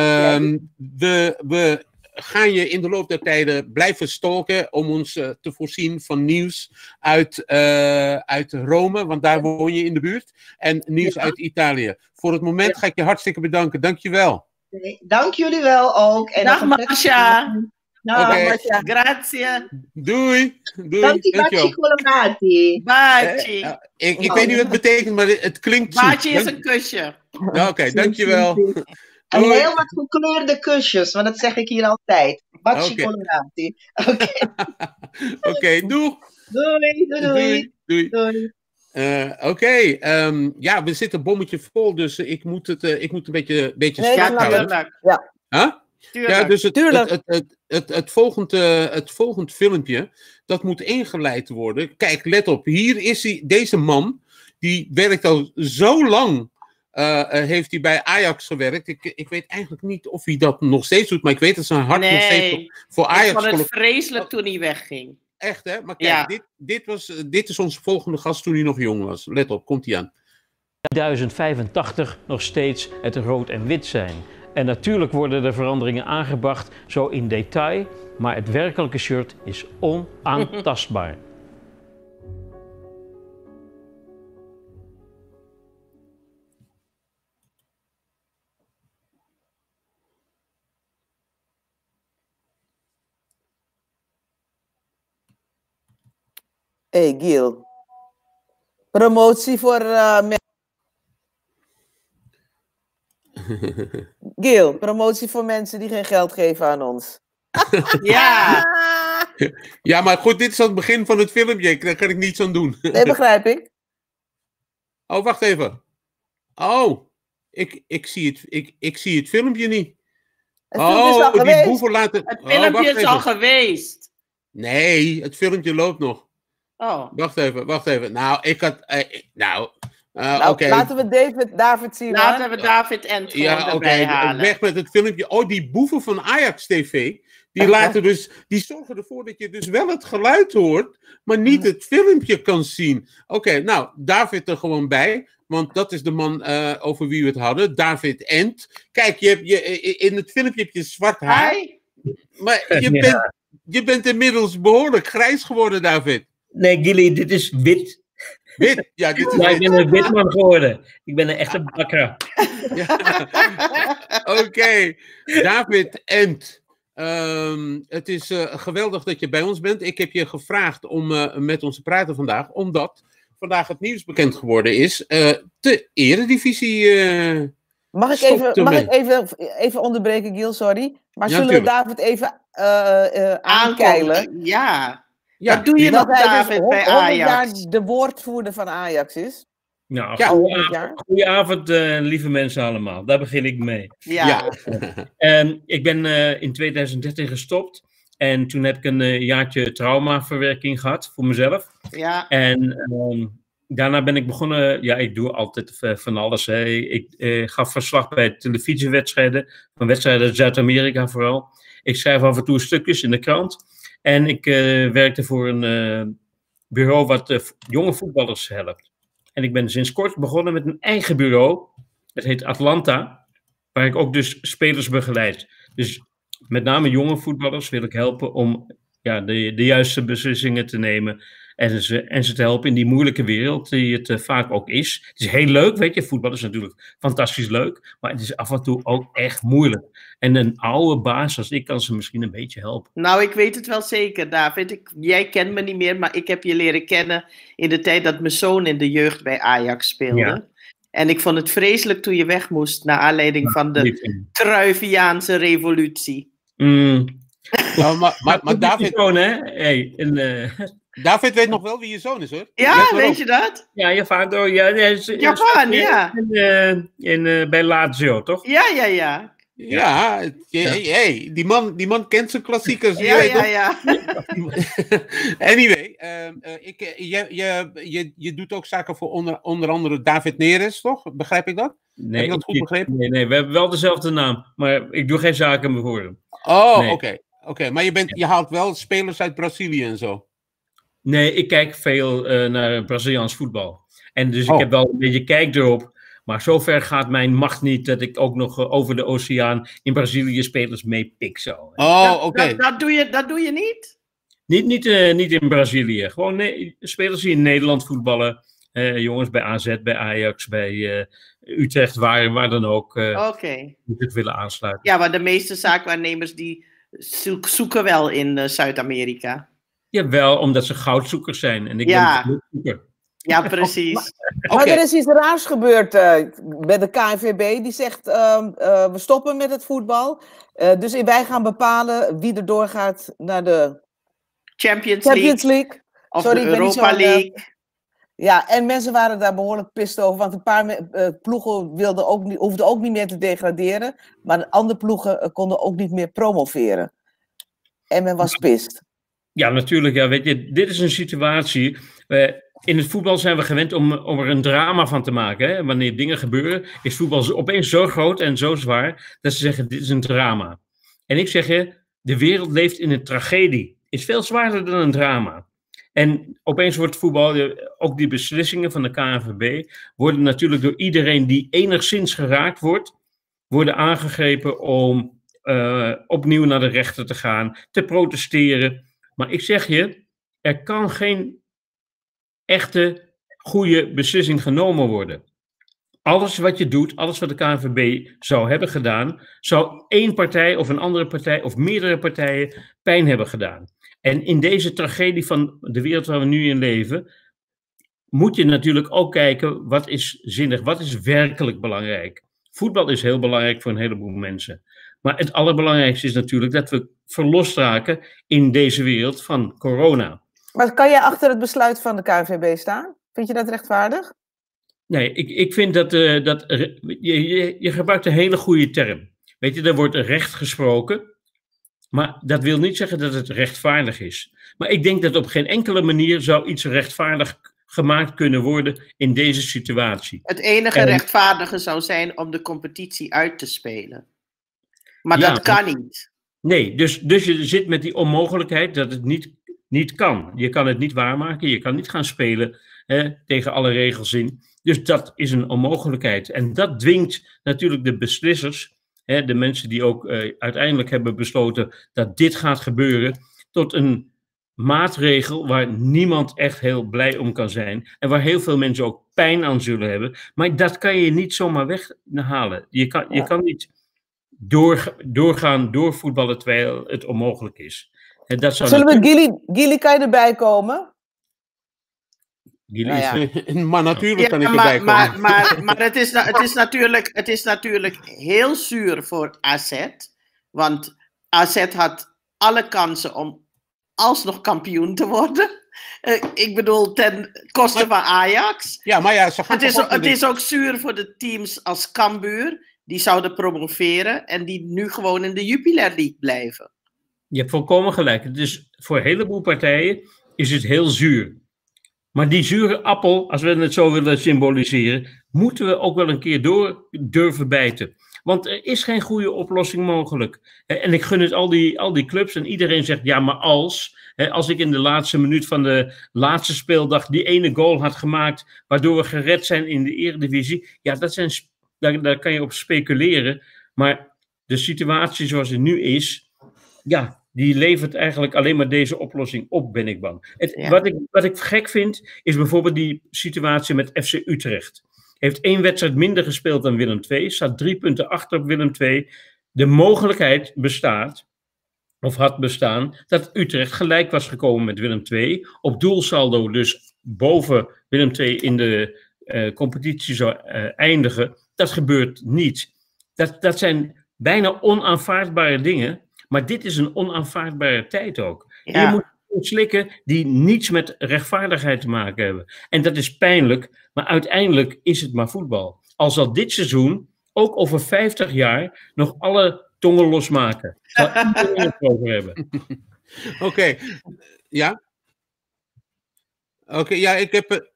[SPEAKER 5] We gaan je in de loop der tijden blijven stalken om ons te voorzien van nieuws uit Rome, want daar woon je in de buurt. En nieuws uit Italië. Voor het moment ga ik je hartstikke bedanken. Dankjewel.
[SPEAKER 8] Dank jullie wel ook. En
[SPEAKER 7] dag Marcia.
[SPEAKER 8] Marcia.
[SPEAKER 7] Grazie.
[SPEAKER 5] Doei.
[SPEAKER 8] Tanti baci colorati.
[SPEAKER 7] Baci.
[SPEAKER 5] Ik weet niet wat het betekent, maar het klinkt zoet.
[SPEAKER 7] Baci is een kusje.
[SPEAKER 5] Oké, dankjewel.
[SPEAKER 8] En heel wat gekleurde kusjes, want dat zeg ik hier altijd. Baci colorati.
[SPEAKER 5] Oké, doeg.
[SPEAKER 8] Doei.
[SPEAKER 5] We zitten bommetje vol, dus ik moet een beetje strak houden. Ja, dus het volgend filmpje, dat moet ingeleid worden. Kijk, let op, hier is deze man, die werkt al zo lang, heeft hij bij Ajax gewerkt. Ik weet eigenlijk niet of hij dat nog steeds doet, maar ik weet dat zijn hart nog steeds voor Ajax...
[SPEAKER 7] Ik vond het vreselijk toen hij wegging.
[SPEAKER 5] Echt, hè? Maar kijk, dit is onze volgende gast toen hij nog jong was. Let op, komt hij aan.
[SPEAKER 9] 2085 nog steeds het rood en wit zijn. En natuurlijk worden er veranderingen aangebracht, zo in detail, maar het werkelijke shirt is onaantastbaar.
[SPEAKER 6] Hey Giel. Promotie voor Giel, promotie voor mensen die geen geld geven aan ons.
[SPEAKER 5] Ja, maar goed, dit is aan het begin van het filmpje. Daar kan ik niets aan doen.
[SPEAKER 6] Nee, begrijp ik.
[SPEAKER 5] Oh, wacht even. Oh, ik zie het filmpje niet.
[SPEAKER 6] Het filmpje is al geweest.
[SPEAKER 5] Die boeven laten...
[SPEAKER 7] Het filmpje is al geweest.
[SPEAKER 5] Nee, het filmpje loopt nog.
[SPEAKER 7] Oh.
[SPEAKER 5] Wacht even. Nou, ik had...
[SPEAKER 6] Oké. Laten we David zien.
[SPEAKER 7] Laten we David en erbij halen.
[SPEAKER 5] Weg met het filmpje. Oh, die boeven van Ajax TV, die zorgen ervoor dat je dus wel het geluid hoort, maar niet het filmpje kan zien. Oké, nou, David er gewoon bij, want dat is de man over wie we het hadden. David Ent. Kijk, in het filmpje heb je zwart haar.
[SPEAKER 7] Hi.
[SPEAKER 5] Maar je bent inmiddels behoorlijk grijs geworden, David.
[SPEAKER 10] Nee, Gilly, dit is wit.
[SPEAKER 5] Wit, ja, dit is
[SPEAKER 10] Ja, ik ben een witman geworden. Ik ben een echte bakker.
[SPEAKER 5] Oké, David Ent. Het is geweldig dat je bij ons bent. Ik heb je gevraagd om met ons te praten vandaag, omdat vandaag het nieuws bekend geworden is. De Eredivisie.
[SPEAKER 6] Mag ik even onderbreken, Giel, sorry. Maar
[SPEAKER 5] Ja,
[SPEAKER 6] zullen we
[SPEAKER 5] tuurlijk.
[SPEAKER 6] David even aankeilen?
[SPEAKER 7] Ja.
[SPEAKER 5] Ja,
[SPEAKER 7] Wat doe je
[SPEAKER 6] Dat
[SPEAKER 7] nog,
[SPEAKER 6] hij dus
[SPEAKER 7] David, bij
[SPEAKER 6] 100 jaar
[SPEAKER 7] Ajax?
[SPEAKER 6] de woordvoerder van Ajax is?
[SPEAKER 10] Nou,
[SPEAKER 5] Ja.
[SPEAKER 6] 100 jaar.
[SPEAKER 10] goedenavond, lieve mensen allemaal. Daar begin ik mee.
[SPEAKER 7] Ja.
[SPEAKER 10] Ik ben in 2013 gestopt. En toen heb ik een jaartje traumaverwerking gehad voor mezelf.
[SPEAKER 7] Ja.
[SPEAKER 10] En daarna ben ik begonnen. Ja, ik doe altijd van alles. Hè. Ik gaf verslag bij televisiewedstrijden. Van wedstrijden uit Zuid-Amerika vooral. Ik schrijf af en toe stukjes in de krant. En ik werkte voor een bureau wat jonge voetballers helpt. En ik ben sinds kort begonnen met een eigen bureau. Het heet Atlanta. Waar ik ook dus spelers begeleid. Dus met name jonge voetballers wil ik helpen om de juiste beslissingen te nemen. En ze te helpen in die moeilijke wereld die het vaak ook is. Het is heel leuk, weet je. Voetbal is natuurlijk fantastisch leuk. Maar het is af en toe ook echt moeilijk. En een oude baas als ik kan ze misschien een beetje helpen.
[SPEAKER 7] Nou, ik weet het wel zeker, David. Jij kent me niet meer, maar ik heb je leren kennen in de tijd dat mijn zoon in de jeugd bij Ajax speelde.
[SPEAKER 10] Ja.
[SPEAKER 7] En ik vond het vreselijk toen je weg moest, naar aanleiding van de Cruyffiaanse revolutie.
[SPEAKER 5] Maar David...
[SPEAKER 10] Zoon, hè? Hey,
[SPEAKER 5] David weet nog wel wie je zoon is, hoor.
[SPEAKER 7] Ja, weet je dat?
[SPEAKER 10] Ja, je vader.
[SPEAKER 7] Japan, ja.
[SPEAKER 10] Bij Lazio, toch?
[SPEAKER 7] Ja.
[SPEAKER 5] Ja, hey, die man kent zijn klassiekers.
[SPEAKER 7] Ja.
[SPEAKER 5] Anyway, je doet ook zaken voor onder andere David Neres, toch? Begrijp ik dat?
[SPEAKER 10] Nee,
[SPEAKER 5] heb ik dat goed begrepen?
[SPEAKER 10] Nee, we hebben wel dezelfde naam, maar ik doe geen zaken meer voor hem.
[SPEAKER 5] Oh,
[SPEAKER 10] Nee.
[SPEAKER 5] oké. Maar je haalt wel spelers uit Brazilië en zo.
[SPEAKER 10] Nee, ik kijk veel naar Braziliaans voetbal. En dus ik heb wel een beetje kijk erop. Maar zover gaat mijn macht niet dat ik ook nog over de oceaan in Brazilië spelers meepik zo.
[SPEAKER 5] Oké.
[SPEAKER 7] Dat doe je niet?
[SPEAKER 10] Niet in Brazilië. Gewoon spelers die in Nederland voetballen. Jongens bij AZ, bij Ajax, bij Utrecht, waar dan ook.
[SPEAKER 7] Oké.
[SPEAKER 10] Moet ik willen aansluiten.
[SPEAKER 7] Ja, maar de meeste zaakwaarnemers die zoeken wel in Zuid-Amerika.
[SPEAKER 10] Jawel, omdat ze goudzoekers zijn. En ik ben een gelukzoeker.
[SPEAKER 7] Ja, precies.
[SPEAKER 6] Maar er is iets raars gebeurd bij de KNVB. Die zegt, we stoppen met het voetbal. Dus wij gaan bepalen wie er doorgaat naar de
[SPEAKER 7] Champions
[SPEAKER 6] League.
[SPEAKER 7] Of
[SPEAKER 6] Sorry,
[SPEAKER 7] de Europa League.
[SPEAKER 6] Ja, en mensen waren daar behoorlijk pist over. Want een paar ploegen hoefden ook niet meer te degraderen. Maar andere ploegen konden ook niet meer promoveren. En men was pist.
[SPEAKER 10] Ja, natuurlijk. Ja, weet je, dit is een situatie... in het voetbal zijn we gewend om er een drama van te maken. Hè? Wanneer dingen gebeuren, is voetbal opeens zo groot en zo zwaar... dat ze zeggen, dit is een drama. En ik zeg je, de wereld leeft in een tragedie. Is veel zwaarder dan een drama. En opeens wordt voetbal, ook die beslissingen van de KNVB... worden natuurlijk door iedereen die enigszins geraakt wordt... worden aangegrepen om opnieuw naar de rechter te gaan... te protesteren. Maar ik zeg je, er kan geen echte goede beslissing genomen worden. Alles wat je doet, alles wat de KNVB zou hebben gedaan, zou één partij of een andere partij of meerdere partijen pijn hebben gedaan. En in deze tragedie van de wereld waar we nu in leven, moet je natuurlijk ook kijken wat is zinnig, wat is werkelijk belangrijk. Voetbal is heel belangrijk voor een heleboel mensen. Maar het allerbelangrijkste is natuurlijk dat we verlost raken in deze wereld van corona.
[SPEAKER 6] Maar kan jij achter het besluit van de KNVB staan? Vind je dat rechtvaardig?
[SPEAKER 10] Nee, ik vind dat je gebruikt een hele goede term. Weet je, er wordt recht gesproken, maar dat wil niet zeggen dat het rechtvaardig is. Maar ik denk dat op geen enkele manier zou iets rechtvaardig gemaakt kunnen worden in deze situatie.
[SPEAKER 7] Het enige rechtvaardige zou zijn om de competitie uit te spelen. Maar dat kan niet.
[SPEAKER 10] Nee, dus je zit met die onmogelijkheid dat het niet kan. Je kan het niet waarmaken, je kan niet gaan spelen tegen alle regels in. Dus dat is een onmogelijkheid. En dat dwingt natuurlijk de beslissers, de mensen die ook uiteindelijk hebben besloten dat dit gaat gebeuren, tot een maatregel waar niemand echt heel blij om kan zijn. En waar heel veel mensen ook pijn aan zullen hebben. Maar dat kan je niet zomaar weghalen. Je kan niet doorgaan doorvoetballen terwijl het onmogelijk is. En dat zou
[SPEAKER 6] Zullen we Gili, kan je erbij komen?
[SPEAKER 5] Maar natuurlijk kan ik erbij komen.
[SPEAKER 7] Maar het is natuurlijk heel zuur voor AZ. Want AZ had alle kansen om alsnog kampioen te worden. Ik bedoel, ten koste van Ajax.
[SPEAKER 5] Ja, maar ja, ze gaan
[SPEAKER 7] het is ook zuur voor de teams als Cambuur. Die zouden promoveren en die nu gewoon in de Jupiler League blijven.
[SPEAKER 10] Je hebt volkomen gelijk. Dus voor een heleboel partijen is het heel zuur. Maar die zure appel, als we het zo willen symboliseren, moeten we ook wel een keer door durven bijten. Want er is geen goede oplossing mogelijk. En ik gun het al die clubs en iedereen zegt, ja, maar als ik in de laatste minuut van de laatste speeldag die ene goal had gemaakt, waardoor we gered zijn in de Eredivisie, ja, daar kan je op speculeren. Maar de situatie zoals het nu is, ja, die levert eigenlijk alleen maar deze oplossing op, ben ik bang. Wat ik gek vind, is bijvoorbeeld die situatie met FC Utrecht. Heeft 1 wedstrijd minder gespeeld dan Willem II, staat 3 punten achter op Willem II. De mogelijkheid bestaat, of had bestaan, dat Utrecht gelijk was gekomen met Willem II. Op doelsaldo dus boven Willem II in de competitie zou eindigen. Dat gebeurt niet. Dat zijn bijna onaanvaardbare dingen. Maar dit is een onaanvaardbare tijd ook. Ja. Je moet slikken die niets met rechtvaardigheid te maken hebben. En dat is pijnlijk, maar uiteindelijk is het maar voetbal. Al zal dit seizoen, ook over 50 jaar, nog alle tongen losmaken. Zal iedereen het over hebben.
[SPEAKER 5] Oké. Ja? Oké, ja, ik heb...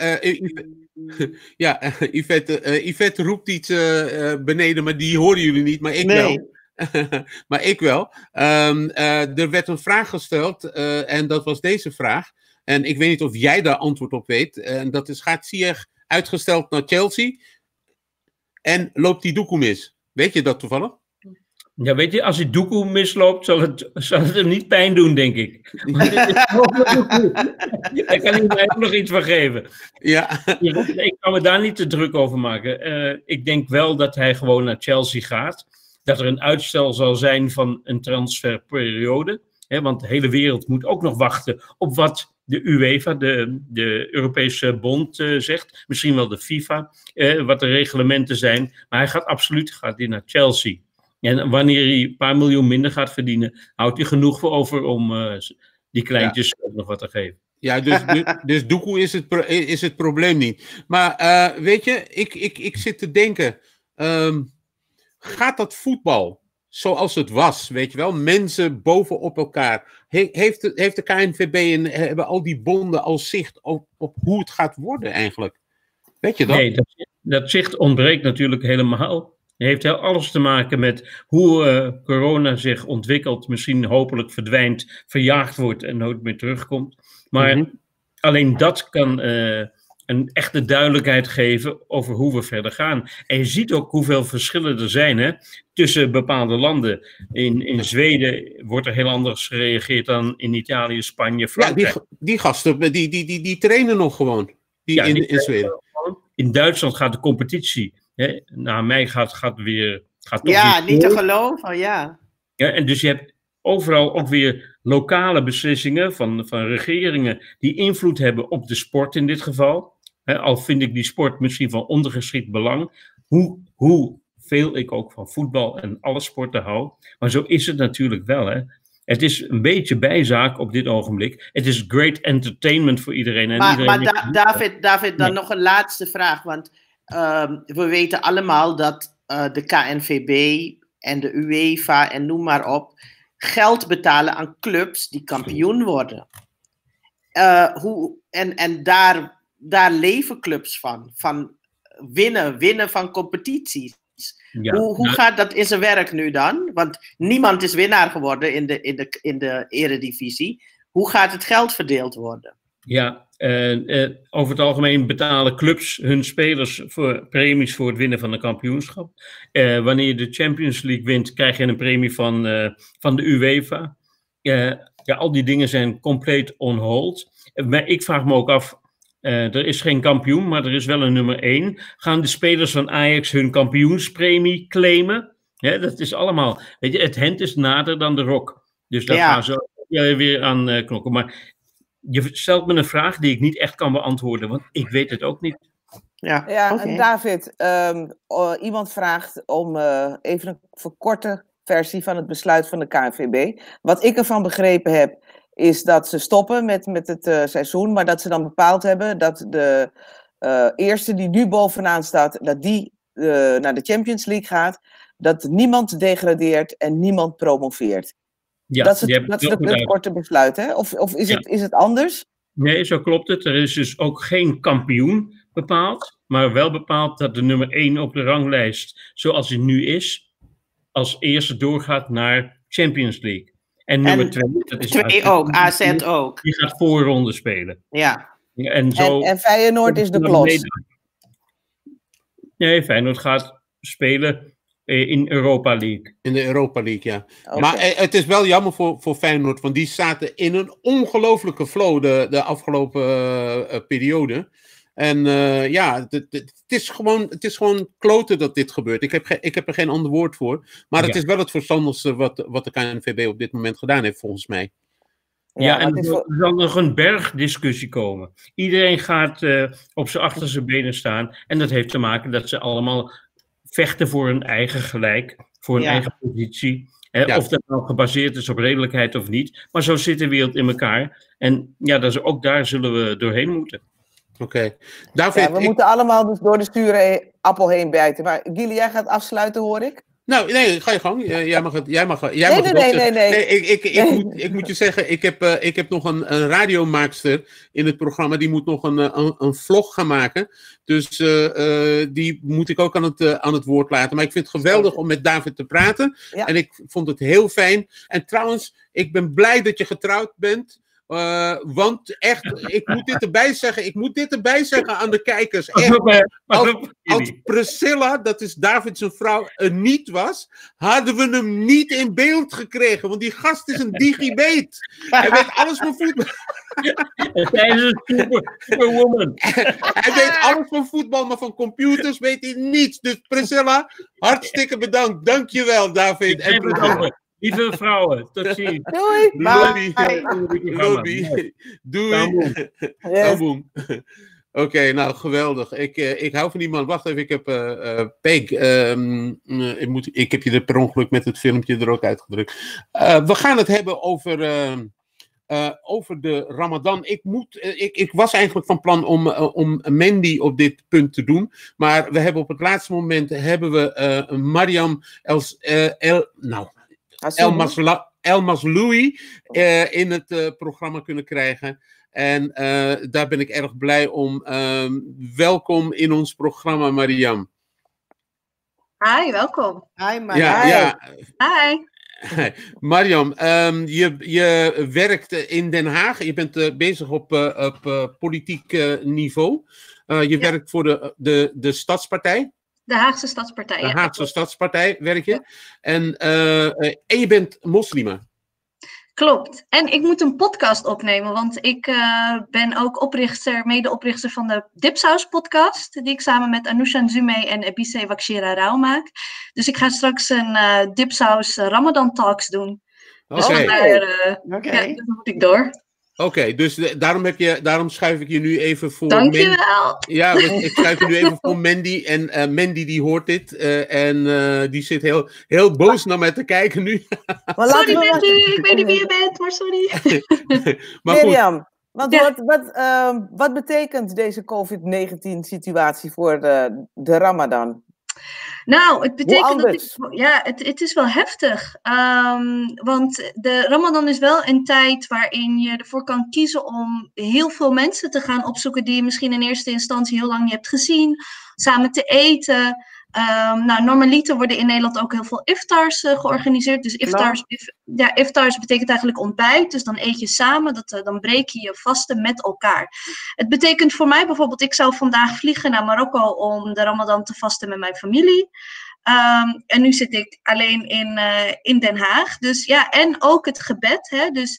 [SPEAKER 5] Yvette roept iets beneden, maar die horen jullie niet, maar ik wel. Maar ik wel. Er werd een vraag gesteld en dat was deze vraag. En ik weet niet of jij daar antwoord op weet. En dat is, gaat Ziyech uitgesteld naar Chelsea en loopt die doekoe mis? Weet je dat toevallig?
[SPEAKER 10] Ja, weet je, als die doekoe misloopt, zal het hem niet pijn doen, denk ik. Daar kan ik mij ook nog iets van geven.
[SPEAKER 5] Ja.
[SPEAKER 10] Ik kan me daar niet te druk over maken. Ik denk wel dat hij gewoon naar Chelsea gaat. Dat er een uitstel zal zijn van een transferperiode. Want de hele wereld moet ook nog wachten op wat de UEFA, de Europese Bond, zegt. Misschien wel de FIFA, wat de reglementen zijn. Maar hij gaat naar Chelsea. En wanneer hij een paar miljoen minder gaat verdienen, houdt hij genoeg voor over om die kleintjes nog wat te geven.
[SPEAKER 5] Ja, dus doekoe is het probleem niet. Maar weet je, ik zit te denken... gaat dat voetbal zoals het was, weet je wel? Mensen bovenop elkaar. Heeft de KNVB en hebben al die bonden al zicht op hoe het gaat worden eigenlijk? Weet je dat?
[SPEAKER 10] Nee, dat zicht ontbreekt natuurlijk helemaal. Het heeft alles te maken met hoe corona zich ontwikkelt, misschien hopelijk verdwijnt, verjaagd wordt en nooit meer terugkomt. Maar alleen dat kan een echte duidelijkheid geven over hoe we verder gaan. En je ziet ook hoeveel verschillen er zijn tussen bepaalde landen. In Zweden wordt er heel anders gereageerd dan in Italië, Spanje, Frankrijk.
[SPEAKER 5] Ja, die gasten, die trainen nog gewoon in Zweden.
[SPEAKER 10] In Duitsland gaat de competitie, naar mij gaat toch weer...
[SPEAKER 7] niet te geloven, ja.
[SPEAKER 10] En dus je hebt overal ook weer lokale beslissingen van regeringen die invloed hebben op de sport in dit geval. Al vind ik die sport misschien van ondergeschikt belang. Hoe veel ik ook van voetbal en alle sporten hou. Maar zo is het natuurlijk wel. Het is een beetje bijzaak op dit ogenblik. Het is great entertainment voor iedereen. En
[SPEAKER 7] David, dan nog een laatste vraag. Want we weten allemaal dat de KNVB en de UEFA en noem maar op geld betalen aan clubs die kampioen worden. Daar leven clubs van winnen van competities. Ja, hoe gaat dat in zijn werk nu dan? Want niemand is winnaar geworden in de Eredivisie. Hoe gaat het geld verdeeld worden?
[SPEAKER 10] Ja, over het algemeen betalen clubs hun spelers voor premies voor het winnen van een kampioenschap. Wanneer je de Champions League wint, krijg je een premie van de UEFA. Ja, al die dingen zijn compleet on hold. Maar ik vraag me ook af, er is geen kampioen, maar er is wel een nummer 1. Gaan de spelers van Ajax hun kampioenspremie claimen? Ja, dat is allemaal, weet je, het hemd is nader dan de rok. Dus daar gaan ze weer aan knokken. Maar je stelt me een vraag die ik niet echt kan beantwoorden, want ik weet het ook niet.
[SPEAKER 6] En David, iemand vraagt om even een verkorte versie van het besluit van de KNVB. Wat ik ervan begrepen heb, is dat ze stoppen met het seizoen, maar dat ze dan bepaald hebben dat de eerste die nu bovenaan staat, dat die naar de Champions League gaat, dat niemand degradeert en niemand promoveert.
[SPEAKER 10] Ja,
[SPEAKER 6] dat is het korte besluit, hè? Of is het anders?
[SPEAKER 10] Nee, zo klopt het. Er is dus ook geen kampioen bepaald, maar wel bepaald dat de nummer 1 op de ranglijst, zoals hij nu is, als eerste doorgaat naar Champions League. En nummer 2, dat is
[SPEAKER 7] 2 ook, AZ ook.
[SPEAKER 10] Die gaat voorronde spelen.
[SPEAKER 7] Ja.
[SPEAKER 10] En
[SPEAKER 6] Feyenoord is de klos.
[SPEAKER 10] Nee, Feyenoord gaat spelen in Europa League.
[SPEAKER 5] In de Europa League, ja.
[SPEAKER 6] Okay.
[SPEAKER 5] Maar het is wel jammer voor Feyenoord, want die zaten in een ongelofelijke flow de afgelopen periode. En het is gewoon kloten dat dit gebeurt. Ik heb er geen ander woord voor. Maar het is wel het verstandigste wat de KNVB op dit moment gedaan heeft, volgens mij.
[SPEAKER 10] Ja, en er zal nog een bergdiscussie komen. Iedereen gaat op zijn achterste benen staan. En dat heeft te maken dat ze allemaal vechten voor hun eigen gelijk. Voor hun eigen positie. Of dat nou gebaseerd is op redelijkheid of niet. Maar zo zit de wereld in elkaar. En ja, ook daar zullen we doorheen moeten.
[SPEAKER 5] Oké. David,
[SPEAKER 6] we moeten allemaal dus door de zure appel heen bijten. Maar Gili, jij gaat afsluiten, hoor ik.
[SPEAKER 5] Nou, nee, ga je gang. Jij mag het.
[SPEAKER 6] Nee.
[SPEAKER 5] Ik moet je zeggen, ik heb nog een radiomaakster in het programma. Die moet nog een vlog gaan maken. Dus die moet ik ook aan het woord laten. Maar ik vind het geweldig om met David te praten. Ja. En ik vond het heel fijn. En trouwens, ik ben blij dat je getrouwd bent. Want echt, ik moet dit erbij zeggen aan de kijkers. Echt, als Priscilla, dat is David zijn vrouw, er niet was, hadden we hem niet in beeld gekregen. Want die gast is een digibet. Hij weet alles van voetbal.
[SPEAKER 10] Hij is een superwoman.
[SPEAKER 5] Hij weet alles van voetbal, maar van computers weet hij niets. Dus Priscilla, hartstikke bedankt. Dankjewel, David. En Priscilla.
[SPEAKER 10] Lieve vrouwen, tot ziens.
[SPEAKER 6] Doei.
[SPEAKER 5] Doei. Doei. Oké, nou geweldig. Ik hou van die man. Wacht even, ik heb Peek. Ik heb je er per ongeluk met het filmpje er ook uitgedrukt. We gaan het hebben over de Ramadan. Ik was eigenlijk van plan om Mandy op dit punt te doen. Maar we hebben op het laatste moment Mariam El Masloui in het programma kunnen krijgen. En daar ben ik erg blij om. Welkom in ons programma, Mariam.
[SPEAKER 11] Hi, welkom.
[SPEAKER 7] Hi, Mariam.
[SPEAKER 11] Hi.
[SPEAKER 5] Mariam, je werkt in Den Haag. Je bent bezig op politiek niveau. Je werkt voor de Stadspartij.
[SPEAKER 11] De Haagse Stadspartij.
[SPEAKER 5] De Haagse Stadspartij werk je. En je bent moslima.
[SPEAKER 11] Klopt. En ik moet een podcast opnemen, want ik ben ook medeoprichter van de Dipsaus podcast, die ik samen met Anousha Nzume en Ebise Wakshira Rao maak. Dus ik ga straks een Dipsaus Ramadan Talks doen. Dus dat moet ik door.
[SPEAKER 5] Oké, dus daarom schuif ik je nu even voor.
[SPEAKER 11] Dankjewel.
[SPEAKER 5] Ja, ik schuif je nu even voor Mandy. En Mandy die hoort dit. En die zit heel boos naar mij te kijken nu.
[SPEAKER 11] Sorry Mandy, ik weet niet wie je bent, maar sorry.
[SPEAKER 5] Maar
[SPEAKER 6] Mirjam, wat betekent deze COVID-19 situatie voor de Ramadan?
[SPEAKER 11] Nou, het betekent het is wel heftig. Want de Ramadan is wel een tijd waarin je ervoor kan kiezen om heel veel mensen te gaan opzoeken die je misschien in eerste instantie heel lang niet hebt gezien. Samen te eten. Normaliter worden in Nederland ook heel veel iftars georganiseerd. Dus iftars betekent eigenlijk ontbijt. Dus dan eet je samen, dan breek je je vasten met elkaar. Het betekent voor mij bijvoorbeeld, ik zou vandaag vliegen naar Marokko om de Ramadan te vasten met mijn familie. En nu zit ik alleen in Den Haag. Dus ja, en ook het gebed. Hè? Dus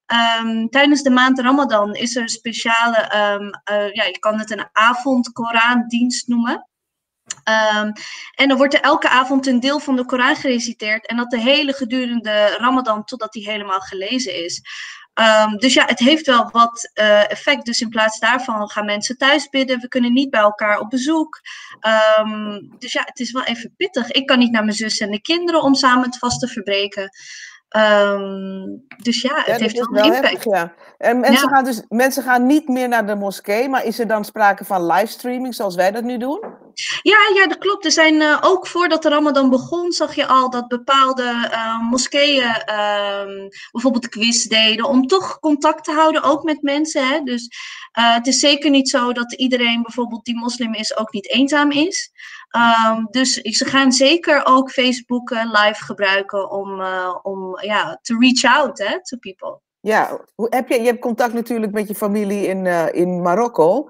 [SPEAKER 11] Tijdens de maand Ramadan is er een speciale, je kan het een avond-Korandienst noemen. En dan wordt er elke avond een deel van de Koran gereciteerd. En dat de hele gedurende Ramadan totdat die helemaal gelezen is. Dus ja, het heeft wel wat effect. Dus in plaats daarvan gaan mensen thuis bidden. We kunnen niet bij elkaar op bezoek. Dus ja, het is wel even pittig. Ik kan niet naar mijn zus en de kinderen om samen het vast te verbreken. Dus ja, het heeft wel een impact.
[SPEAKER 6] Heftig, ja. En mensen gaan niet meer naar de moskee, maar is er dan sprake van livestreaming zoals wij dat nu doen?
[SPEAKER 11] Ja, dat klopt. Er zijn ook voordat de Ramadan begon, zag je al dat bepaalde moskeeën bijvoorbeeld quiz deden om toch contact te houden, ook met mensen. Hè? Dus het is zeker niet zo dat iedereen bijvoorbeeld die moslim is ook niet eenzaam is. Dus ze gaan zeker ook Facebook live gebruiken om te reach out to people.
[SPEAKER 6] Ja, je hebt contact natuurlijk met je familie in Marokko.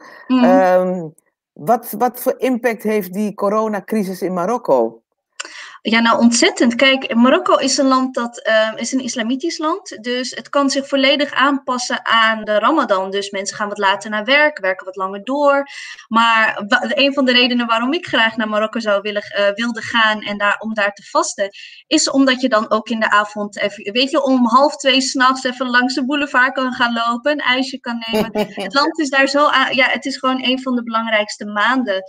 [SPEAKER 6] Wat voor impact heeft die coronacrisis in Marokko?
[SPEAKER 11] Ja, nou ontzettend. Kijk, Marokko is een land dat is een islamitisch land. Dus het kan zich volledig aanpassen aan de Ramadan. Dus mensen gaan wat later naar werk, werken wat langer door. Maar een van de redenen waarom ik graag naar Marokko wilde gaan en om daar te vasten, is omdat je dan ook in de avond even, om 1:30 s'nachts even langs de boulevard kan gaan lopen, een ijsje kan nemen. Het land is daar zo het is gewoon een van de belangrijkste maanden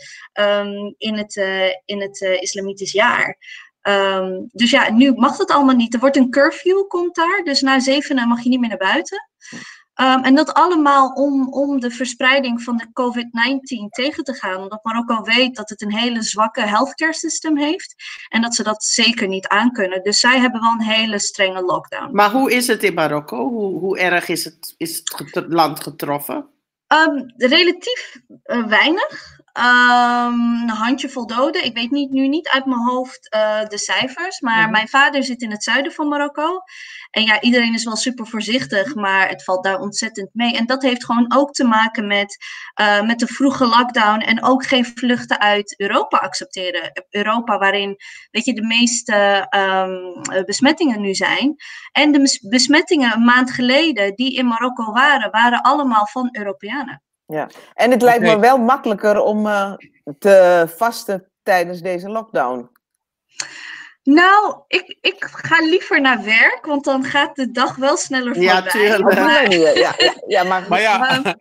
[SPEAKER 11] in het islamitisch jaar. Dus ja, nu mag dat allemaal niet. Er wordt een curfew, komt daar. Dus na 7 mag je niet meer naar buiten. En dat allemaal om de verspreiding van de COVID-19 tegen te gaan. Omdat Marokko weet dat het een hele zwakke healthcare system heeft. En dat ze dat zeker niet aankunnen. Dus zij hebben wel een hele strenge lockdown.
[SPEAKER 7] Maar hoe is het in Marokko? Hoe erg is het land getroffen?
[SPEAKER 11] Relatief weinig. Een handjevol doden. Ik weet nu niet uit mijn hoofd de cijfers. Maar mijn vader zit in het zuiden van Marokko. En ja, iedereen is wel super voorzichtig. Maar het valt daar ontzettend mee. En dat heeft gewoon ook te maken met de vroege lockdown. En ook geen vluchten uit Europa accepteren. Europa waarin, de meeste besmettingen nu zijn. En de besmettingen een maand geleden die in Marokko waren allemaal van Europeanen.
[SPEAKER 6] Ja, en het lijkt me wel makkelijker om te vasten tijdens deze lockdown.
[SPEAKER 11] Nou, ik ga liever naar werk, want dan gaat de dag wel sneller voorbij.
[SPEAKER 7] Ja, tuurlijk.
[SPEAKER 11] Maar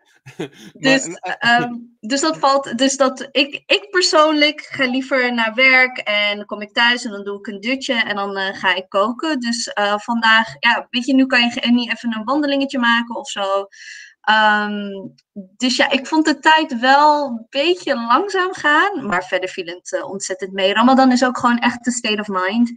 [SPEAKER 11] dus dat valt. Dus ik persoonlijk ga liever naar werk en dan kom ik thuis en dan doe ik een dutje en dan ga ik koken. Dus vandaag, nu kan je niet even een wandelingetje maken of zo. Dus ja, ik vond de tijd wel een beetje langzaam gaan, maar verder viel het ontzettend mee. Ramadan is ook gewoon echt een state of mind.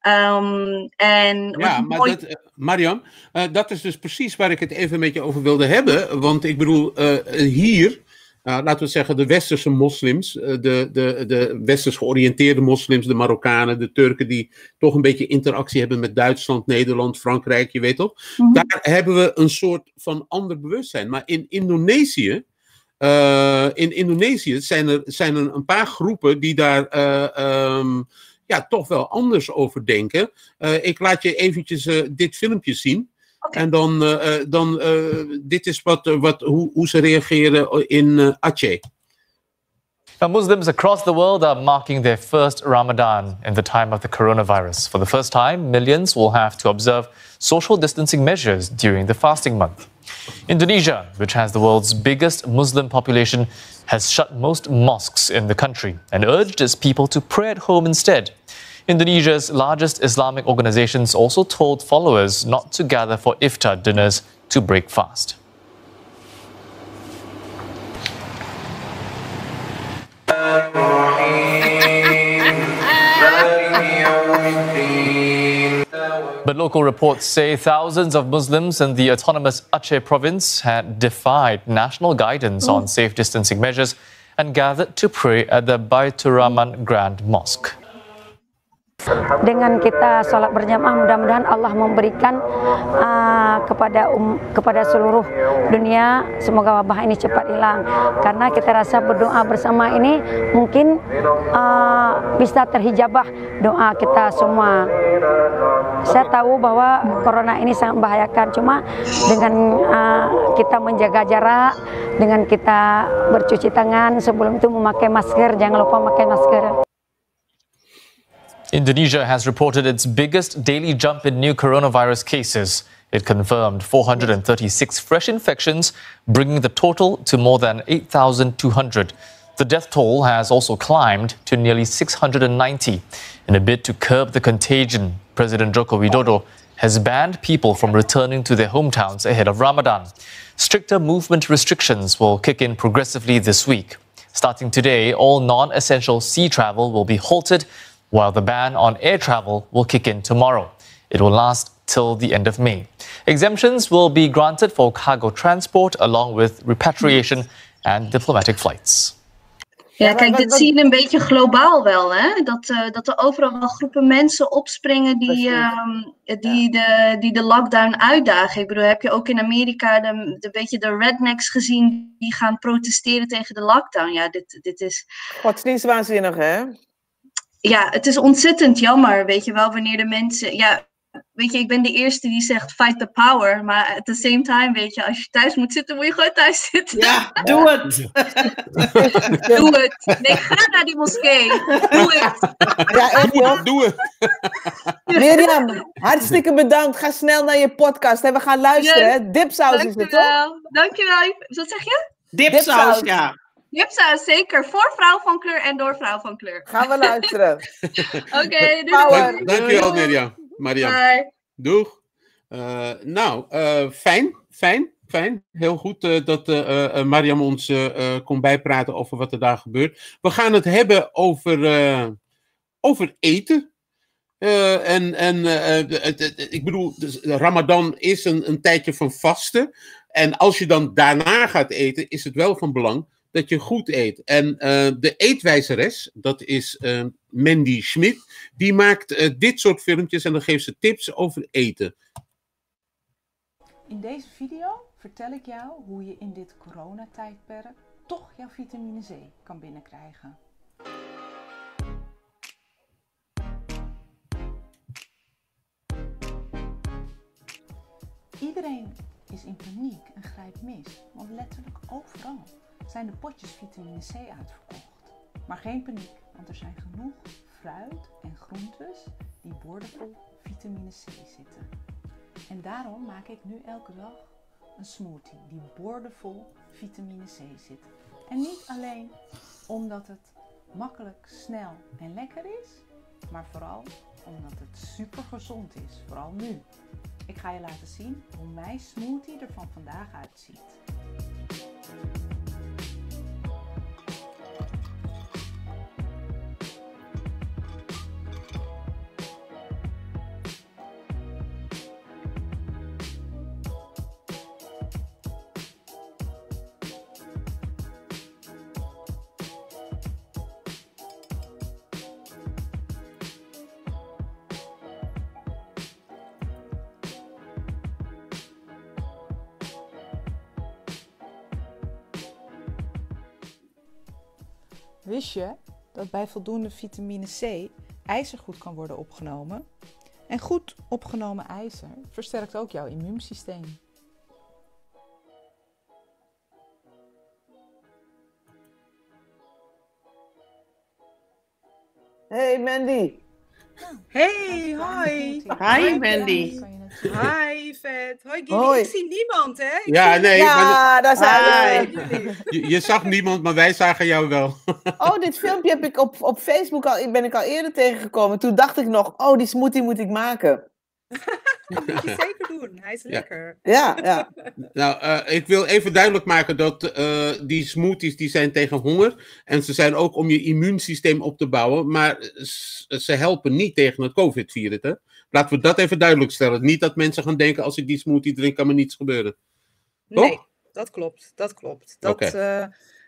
[SPEAKER 5] Mariam, dat is dus precies waar ik het even met je over wilde hebben. Want ik bedoel, hier, laten we zeggen, de westerse moslims, de westers georiënteerde moslims, de Marokkanen, de Turken die toch een beetje interactie hebben met Duitsland, Nederland, Frankrijk, je weet toch. Daar hebben we een soort van ander bewustzijn. Maar in Indonesië, zijn er een paar groepen die daar toch wel anders over denken. Ik laat je eventjes dit filmpje zien. Okay. En dan dit is hoe ze reageren in Aceh.
[SPEAKER 12] Now, Muslims across the world are marking their first Ramadan in the time of the coronavirus. For the first time, millions will have to observe social distancing measures during the fasting month. Indonesia, which has the world's biggest Muslim population, has shut most mosques in the country and urged its people to pray at home instead. Indonesia's largest Islamic organizations also told followers not to gather for iftar dinners to break fast. But local reports say thousands of Muslims in the autonomous Aceh province had defied national guidance on safe distancing measures and gathered to pray at the Baitur Rahman Grand Mosque.
[SPEAKER 13] Dengan kita sholat berjamaah, mudah-mudahan Allah memberikan kepada seluruh dunia, semoga wabah ini cepat hilang. Karena kita rasa berdoa bersama ini mungkin bisa terhijabah doa kita semua. Saya tahu bahwa corona ini sangat membahayakan, cuma dengan kita menjaga jarak, dengan kita bercuci tangan, sebelum itu memakai masker, jangan lupa memakai masker.
[SPEAKER 12] Indonesia has reported its biggest daily jump in new coronavirus cases. It confirmed 436 fresh infections, bringing the total to more than 8,200. The death toll has also climbed to nearly 690. In a bid to curb the contagion, President Joko Widodo has banned people from returning to their hometowns ahead of Ramadan. Stricter movement restrictions will kick in progressively this week. Starting today, all non-essential sea travel will be halted, while the ban on air travel will kick in tomorrow. It will last till the end of May. Exemptions will be granted for cargo transport, along with repatriation and diplomatic flights.
[SPEAKER 11] Ja, kijk, dit zie je een beetje globaal wel, hè? Dat er overal wel groepen mensen opspringen die de lockdown uitdagen. Ik bedoel, heb je ook in Amerika beetje de rednecks gezien die gaan protesteren tegen de lockdown? Ja, dit is...
[SPEAKER 6] Godsdienstwaanzinnig, hè?
[SPEAKER 11] Ja, het is ontzettend jammer, weet je wel, wanneer de mensen... Ja, weet je, ik ben de eerste die zegt fight the power, maar at the same time, weet je, als je thuis moet zitten, moet je gewoon thuis zitten.
[SPEAKER 7] Ja, doe het!
[SPEAKER 11] Doe het! Nee, ga naar die moskee. Doe het!
[SPEAKER 6] Ja, echt hoor.
[SPEAKER 5] Doe het!
[SPEAKER 6] Mirjam, hartstikke bedankt. Ga snel naar je podcast. Hè? We gaan luisteren, hè? Dipsaus is het, toch?
[SPEAKER 11] Dankjewel. Wat zeg je?
[SPEAKER 7] Dipsaus, ja.
[SPEAKER 11] Dipsaus, zeker. Voor vrouw van kleur en door vrouw van kleur.
[SPEAKER 6] Gaan we luisteren.
[SPEAKER 11] Oké, doei.
[SPEAKER 5] Dankjewel, Mirjam.
[SPEAKER 11] Bye.
[SPEAKER 5] Doeg. Fijn. Heel goed dat Mariam ons kon bijpraten over wat er daar gebeurt. We gaan het hebben over eten. Ik bedoel, Ramadan is een tijdje van vasten. En als je dan daarna gaat eten, is het wel van belang dat je goed eet. En de eetwijzeres, dat is Mandy Schmidt, die maakt dit soort filmpjes en dan geeft ze tips over eten.
[SPEAKER 14] In deze video vertel ik jou hoe je in dit coronatijdperk toch jouw vitamine C kan binnenkrijgen. Iedereen is in paniek en grijpt mis, want letterlijk overal zijn de potjes vitamine C uitverkocht. Maar geen paniek, want er zijn genoeg fruit en groentes die boordevol vitamine C zitten. En daarom maak ik nu elke dag een smoothie die boordevol vitamine C zit. En niet alleen omdat het makkelijk, snel en lekker is, maar vooral omdat het super gezond is, vooral nu. Ik ga je laten zien hoe mijn smoothie er van vandaag uitziet. Wist je dat bij voldoende vitamine C ijzer goed kan worden opgenomen? En goed opgenomen ijzer versterkt ook jouw immuunsysteem.
[SPEAKER 6] Hey Mandy.
[SPEAKER 15] Hey, hoi.
[SPEAKER 7] Hi Mandy.
[SPEAKER 15] Hi, vet. Hoi Gilly.
[SPEAKER 6] Hoi.
[SPEAKER 15] Ik zie niemand, hè?
[SPEAKER 5] Ja, nee.
[SPEAKER 6] Ja, daar zijn we.
[SPEAKER 5] Je zag niemand, maar wij zagen jou wel.
[SPEAKER 6] Oh, dit filmpje heb ik op Facebook ben ik al eerder tegengekomen. Toen dacht ik nog, oh, die smoothie moet ik maken.
[SPEAKER 15] Dat moet je zeker doen. Hij is lekker.
[SPEAKER 6] Ja.
[SPEAKER 5] Nou, ik wil even duidelijk maken dat die smoothies die zijn tegen honger. En ze zijn ook om je immuunsysteem op te bouwen. Maar ze helpen niet tegen het COVID-virus. Hè? Laten we dat even duidelijk stellen. Niet dat mensen gaan denken, als ik die smoothie drink, kan me niets gebeuren. Toch?
[SPEAKER 15] Nee, dat klopt.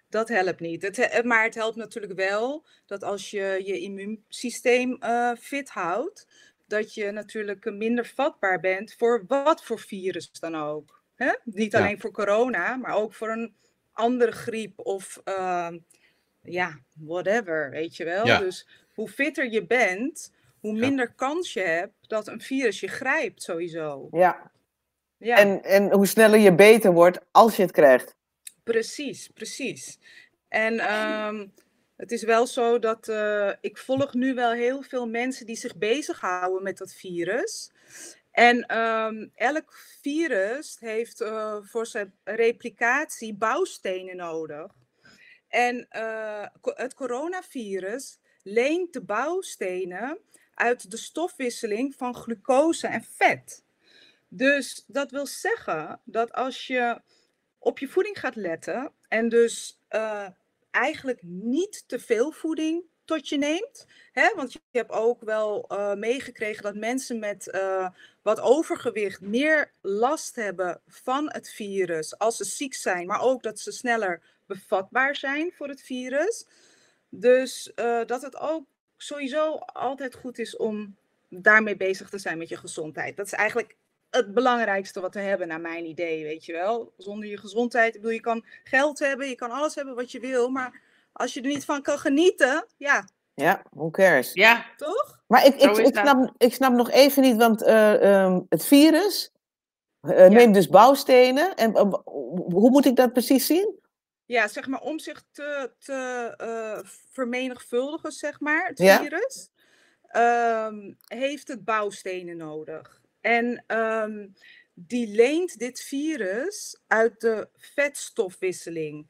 [SPEAKER 15] Dat helpt niet. Maar het helpt natuurlijk wel dat als je je immuunsysteem fit houdt, dat je natuurlijk minder vatbaar bent voor wat voor virus dan ook. Hè? Niet alleen voor corona, maar ook voor een andere griep of whatever, weet je wel.
[SPEAKER 5] Ja.
[SPEAKER 15] Dus hoe fitter je bent, hoe minder kans je hebt dat een virus je grijpt sowieso.
[SPEAKER 6] Ja.
[SPEAKER 15] Ja.
[SPEAKER 6] En hoe sneller je beter wordt als je het krijgt.
[SPEAKER 15] Precies. En het is wel zo dat ik volg nu wel heel veel mensen die zich bezighouden met dat virus. En elk virus heeft voor zijn replicatie bouwstenen nodig. En het coronavirus leent de bouwstenen uit de stofwisseling van glucose en vet. Dus dat wil zeggen dat als je op je voeding gaat letten en dus eigenlijk niet te veel voeding tot je neemt. Hè? Want je hebt ook wel meegekregen dat mensen met wat overgewicht meer last hebben van het virus als ze ziek zijn, maar ook dat ze sneller bevatbaar zijn voor het virus. Dus dat het ook sowieso altijd goed is om daarmee bezig te zijn met je gezondheid. Dat is eigenlijk het belangrijkste wat we hebben, naar mijn idee, weet je wel. Zonder je gezondheid, ik bedoel, je kan geld hebben, je kan alles hebben wat je wil, maar als je er niet van kan genieten, ja.
[SPEAKER 6] Ja, who cares?
[SPEAKER 7] Ja.
[SPEAKER 15] Toch?
[SPEAKER 6] Maar ik snap nog even niet, want het virus neemt dus bouwstenen. En hoe moet ik dat precies zien?
[SPEAKER 15] Ja, zeg maar, om zich te vermenigvuldigen, zeg maar, het virus, heeft het bouwstenen nodig. En die leent dit virus uit de vetstofwisseling.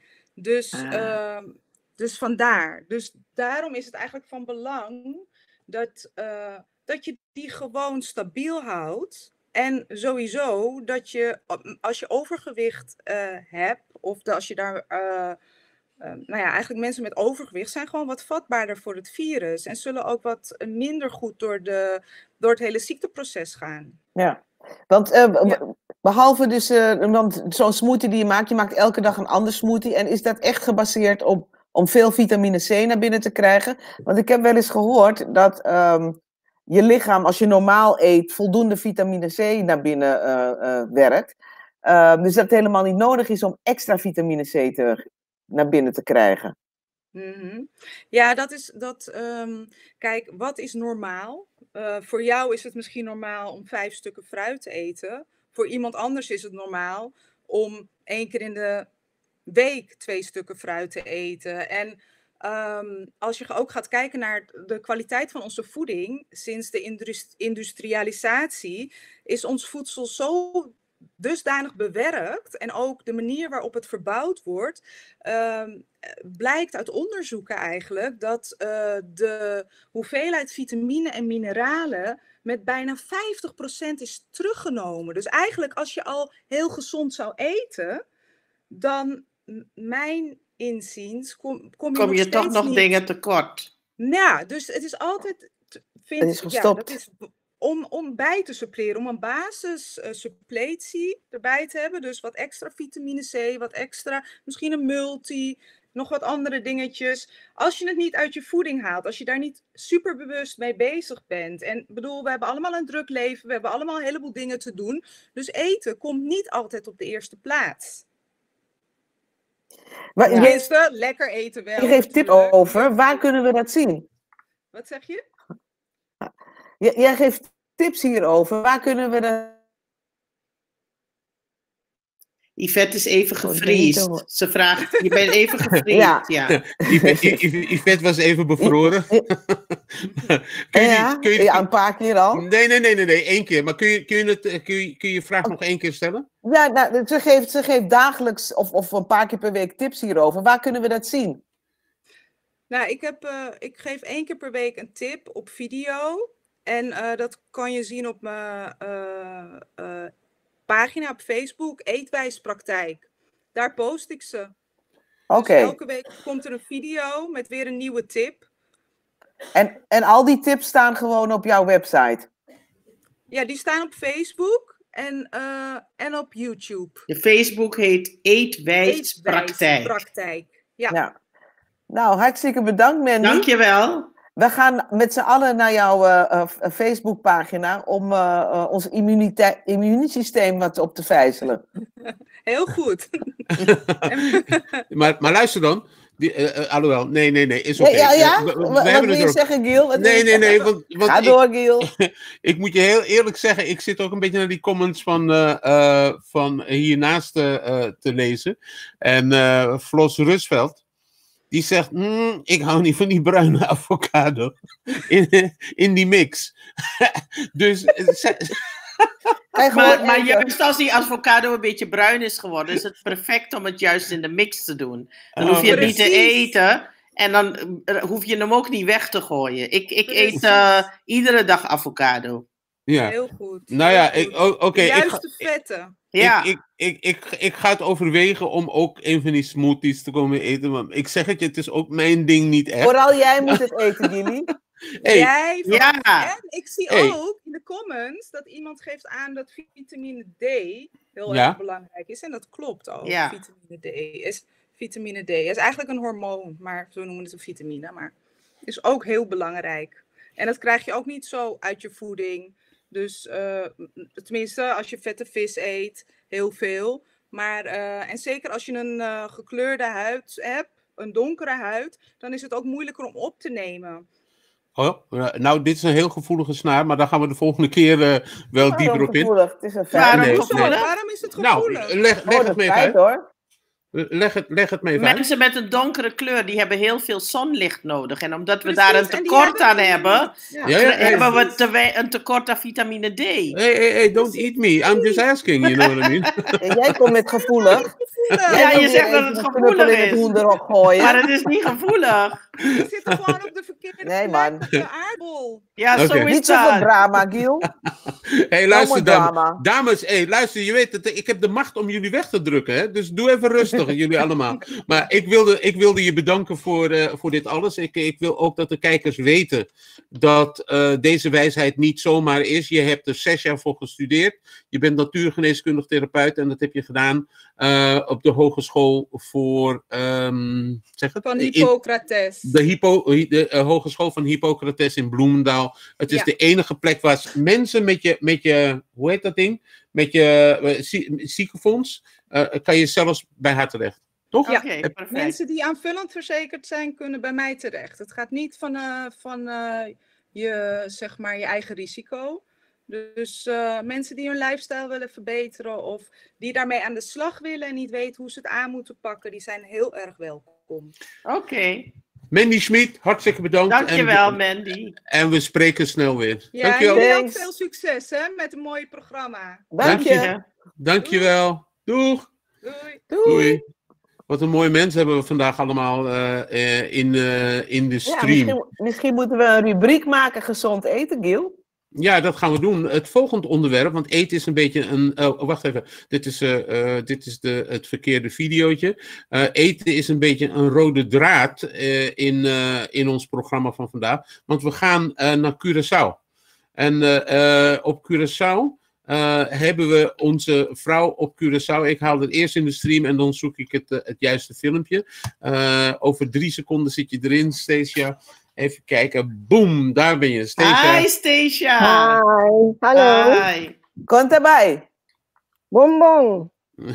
[SPEAKER 15] Dus vandaar. Dus daarom is het eigenlijk van belang dat je die gewoon stabiel houdt. En sowieso dat je, als je overgewicht hebt, of als je daar... eigenlijk mensen met overgewicht zijn gewoon wat vatbaarder voor het virus. En zullen ook wat minder goed door het hele ziekteproces gaan.
[SPEAKER 6] Ja, want behalve dus zo'n smoothie die je maakt elke dag een andere smoothie. En is dat echt gebaseerd om veel vitamine C naar binnen te krijgen? Want ik heb wel eens gehoord dat je lichaam, als je normaal eet, voldoende vitamine C naar binnen werkt. Dus dat het helemaal niet nodig is om extra vitamine C naar binnen te krijgen.
[SPEAKER 15] Mm-hmm. Ja, kijk, wat is normaal? Voor jou is het misschien normaal om 5 stukken fruit te eten. Voor iemand anders is het normaal om 1 keer in de week 2 stukken fruit te eten. En als je ook gaat kijken naar de kwaliteit van onze voeding, sinds de industrialisatie is ons voedsel zo dusdanig bewerkt en ook de manier waarop het verbouwd wordt, blijkt uit onderzoeken eigenlijk dat de hoeveelheid vitamine en mineralen met bijna 50% is teruggenomen. Dus eigenlijk als je al heel gezond zou eten, dan mijn inziens kom je
[SPEAKER 7] toch nog dingen tekort.
[SPEAKER 15] Ja, dus het is altijd, dat is om bij te suppleren, om een basissuppletie erbij te hebben. Dus wat extra vitamine C, wat extra, misschien een multi, nog wat andere dingetjes. Als je het niet uit je voeding haalt, als je daar niet super bewust mee bezig bent. En bedoel, we hebben allemaal een druk leven, we hebben allemaal een heleboel dingen te doen. Dus eten komt niet altijd op de eerste plaats.
[SPEAKER 6] Maar
[SPEAKER 15] tenminste, lekker eten wel.
[SPEAKER 6] Je geeft tip over, waar kunnen we dat zien?
[SPEAKER 15] Wat zeg je?
[SPEAKER 6] Jij geeft tips hierover, waar kunnen we dat...
[SPEAKER 7] Yvette is even gevriesd. Ze vraagt, je bent even gevriesd. Ja.
[SPEAKER 5] Yvette was even bevroren.
[SPEAKER 6] Kun je een paar keer al?
[SPEAKER 5] Nee, 1 keer. Maar kun je je vraag nog 1 keer stellen?
[SPEAKER 6] Ja, nou, ze geeft dagelijks of een paar keer per week tips hierover. Waar kunnen we dat zien?
[SPEAKER 15] Nou, ik geef 1 keer per week een tip op video. En dat kan je zien op mijn pagina op Facebook, Eetwijspraktijk. Daar post ik ze.
[SPEAKER 6] Oké.
[SPEAKER 15] Dus elke week komt er een video met weer een nieuwe tip.
[SPEAKER 6] En al die tips staan gewoon op jouw website?
[SPEAKER 15] Ja, die staan op Facebook en op YouTube.
[SPEAKER 7] De Facebook heet Eetwijspraktijk.
[SPEAKER 15] Ja.
[SPEAKER 6] Nou, hartstikke bedankt, Mandy.
[SPEAKER 7] Dankjewel.
[SPEAKER 6] We gaan met z'n allen naar jouw Facebookpagina om ons immuunsysteem wat op te vijzelen.
[SPEAKER 15] Heel goed.
[SPEAKER 5] maar luister dan. Alhoewel, nee, is oké.
[SPEAKER 6] Wat wil je zeggen, Giel?
[SPEAKER 5] Nee. Want
[SPEAKER 6] Ga door, Giel.
[SPEAKER 5] Ik moet je heel eerlijk zeggen, ik zit ook een beetje naar die comments van hiernaast te lezen. En Flos Rusveld, die zegt, ik hou niet van die bruine avocado in die mix. Dus...
[SPEAKER 7] Maar juist als die avocado een beetje bruin is geworden, is het perfect om het juist in de mix te doen. Dan hoef je het niet te eten en dan hoef je hem ook niet weg te gooien. Ik eet iedere dag avocado.
[SPEAKER 5] Ja.
[SPEAKER 15] Heel goed.
[SPEAKER 5] Nou ja, oké.
[SPEAKER 15] De juiste vetten.
[SPEAKER 7] Ja.
[SPEAKER 5] Ik ga het overwegen om ook een van die smoothies te komen eten. Want ik zeg het is ook mijn ding niet echt.
[SPEAKER 6] Vooral jij moet het eten, Gilly.
[SPEAKER 15] Jij
[SPEAKER 7] ja.
[SPEAKER 15] En ik zie ook in de comments dat iemand geeft aan dat vitamine D heel erg belangrijk is. En dat klopt ook.
[SPEAKER 7] Ja.
[SPEAKER 15] Vitamine D is eigenlijk een hormoon, maar zo noemen we het een vitamine. Maar is ook heel belangrijk. En dat krijg je ook niet zo uit je voeding. Dus tenminste, als je vette vis eet, heel veel. Maar, en zeker als je een gekleurde huid hebt, een donkere huid, dan is het ook moeilijker om op te nemen.
[SPEAKER 5] Oh, nou, dit is een heel gevoelige snaar, maar daar gaan we de volgende keer wel dieper op in.
[SPEAKER 6] Het is een
[SPEAKER 15] waarom is het gevoelig?
[SPEAKER 5] Nou, leg het mee uit.
[SPEAKER 6] Hoor.
[SPEAKER 5] Leg het mee uit.
[SPEAKER 7] Mensen met een donkere kleur, die hebben heel veel zonlicht nodig. En omdat we daar een tekort aan hebben, hebben we een tekort aan vitamine D.
[SPEAKER 5] Hey, don't eat me. I'm just asking, you know what I mean?
[SPEAKER 6] Jij komt met gevoelig.
[SPEAKER 7] Ja, je zegt dat het gevoelig is. Maar het is niet gevoelig.
[SPEAKER 15] Je zit gewoon op de verkeerde plek, op de aardbol.
[SPEAKER 7] Ja, zo is
[SPEAKER 6] niet zoveel drama, Giel.
[SPEAKER 5] Hey, luister, dames, luister, je weet het, ik heb de macht om jullie weg te drukken, hè? Dus doe even rustig, jullie allemaal. Maar ik wilde je bedanken voor dit alles. Ik wil ook dat de kijkers weten dat deze wijsheid niet zomaar is. Je hebt er 6 jaar voor gestudeerd. Je bent natuurgeneeskundig therapeut en dat heb je gedaan op de hogeschool voor... zeg het?
[SPEAKER 15] Van Hippocrates.
[SPEAKER 5] De Hogeschool van Hippocrates in Bloemendaal. Het is de enige plek waar mensen met je hoe heet dat ding? Met je ziekenfonds, kan je zelfs bij haar terecht. Toch?
[SPEAKER 15] Ja, mensen die aanvullend verzekerd zijn, kunnen bij mij terecht. Het gaat niet van je, zeg maar, je eigen risico. Dus mensen die hun lifestyle willen verbeteren of die daarmee aan de slag willen en niet weten hoe ze het aan moeten pakken, die zijn heel erg welkom.
[SPEAKER 7] Oké.
[SPEAKER 5] Mandy Schmid, hartstikke bedankt.
[SPEAKER 7] Dankjewel, Mandy.
[SPEAKER 5] En we spreken snel weer.
[SPEAKER 15] Ja,
[SPEAKER 5] dankjewel.
[SPEAKER 15] En jullie ook veel succes met een mooi programma.
[SPEAKER 5] Dankjewel. Doeg. Doei. Wat een mooie mensen hebben we vandaag allemaal in de stream.
[SPEAKER 6] Ja, misschien moeten we een rubriek maken, gezond eten, Giel.
[SPEAKER 5] Ja, dat gaan we doen. Het volgende onderwerp, want eten is een beetje een... wacht even, dit is het verkeerde videootje. Eten is een beetje een rode draad in ons programma van vandaag. Want we gaan naar Curaçao. En op Curaçao hebben we onze vrouw op Curaçao. Ik haal het eerst in de stream en dan zoek ik het juiste filmpje. Over 3 seconden zit je erin, Stacia. Even kijken. Boom, daar ben je. Stacia.
[SPEAKER 7] Hi, Stacia.
[SPEAKER 16] Hi. Hallo.
[SPEAKER 7] Hi.
[SPEAKER 6] Komt erbij.
[SPEAKER 16] Bonbon.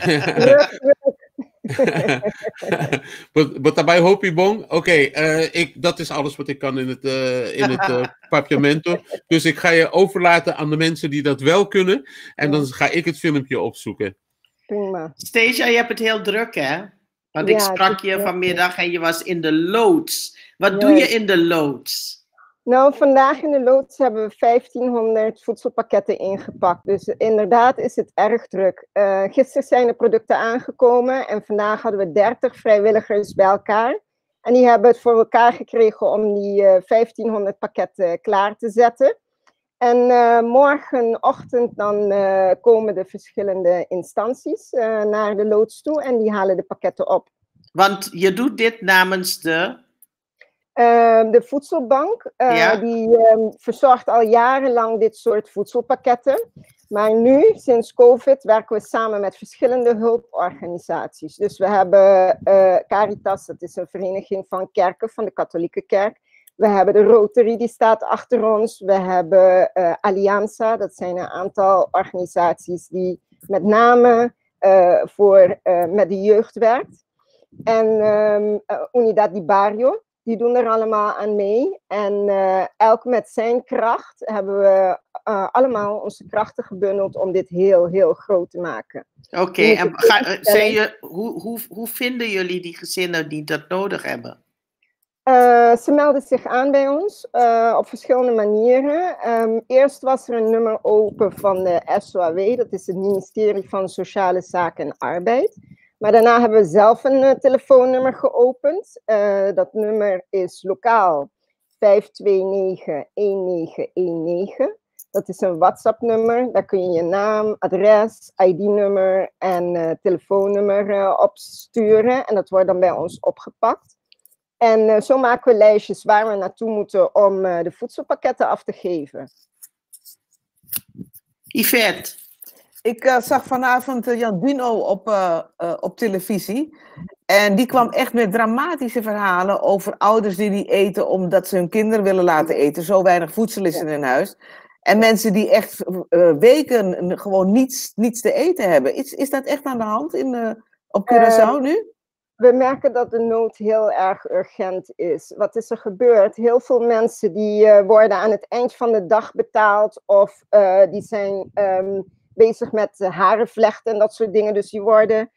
[SPEAKER 5] Wat daarbij hoop je, Bong? Oké, dat is alles wat ik kan in het papiamento. Dus ik ga je overlaten aan de mensen die dat wel kunnen. En dan ga ik het filmpje opzoeken.
[SPEAKER 16] Prima.
[SPEAKER 7] Stacia, je hebt het heel druk, hè? Want ik sprak je vanmiddag en je was in de loods. Wat doe je in de loods?
[SPEAKER 16] Nou, vandaag in de loods hebben we 1500 voedselpakketten ingepakt. Dus inderdaad is het erg druk. Gisteren zijn de producten aangekomen en vandaag hadden we 30 vrijwilligers bij elkaar. En die hebben het voor elkaar gekregen om die 1500 pakketten klaar te zetten. En morgenochtend dan komen de verschillende instanties naar de loods toe en die halen de pakketten op.
[SPEAKER 7] Want je doet dit namens de...
[SPEAKER 16] De voedselbank, die verzorgt al jarenlang dit soort voedselpakketten. Maar nu, sinds COVID, werken we samen met verschillende hulporganisaties. Dus we hebben Caritas, dat is een vereniging van kerken, van de katholieke kerk. We hebben de Rotary, die staat achter ons. We hebben Alianza, dat zijn een aantal organisaties die met name met de jeugd werkt. En Unidad di Barrio, die doen er allemaal aan mee. En elk met zijn kracht hebben we allemaal onze krachten gebundeld om dit heel, heel groot te maken.
[SPEAKER 7] Oké, en hoe vinden jullie die gezinnen die dat nodig hebben?
[SPEAKER 16] Ze melden zich aan bij ons op verschillende manieren. Eerst was er een nummer open van de SOAW, dat is het ministerie van Sociale Zaken en Arbeid. Maar daarna hebben we zelf een telefoonnummer geopend. Dat nummer is lokaal 529-1919. Dat is een WhatsApp-nummer. Daar kun je je naam, adres, ID-nummer en telefoonnummer opsturen. En dat wordt dan bij ons opgepakt. En zo maken we lijstjes waar we naartoe moeten om de voedselpakketten af te geven.
[SPEAKER 7] Yvette?
[SPEAKER 6] Ik zag vanavond Jan Duno op televisie. En die kwam echt met dramatische verhalen over ouders die niet eten omdat ze hun kinderen willen laten eten. Zo weinig voedsel is in hun huis. En mensen die echt weken gewoon niets te eten hebben. Is dat echt aan de hand op Curaçao nu?
[SPEAKER 16] We merken dat de nood heel erg urgent is. Wat is er gebeurd? Heel veel mensen die worden aan het eind van de dag betaald of die zijn bezig met haren vlechten en dat soort dingen. Dus die worden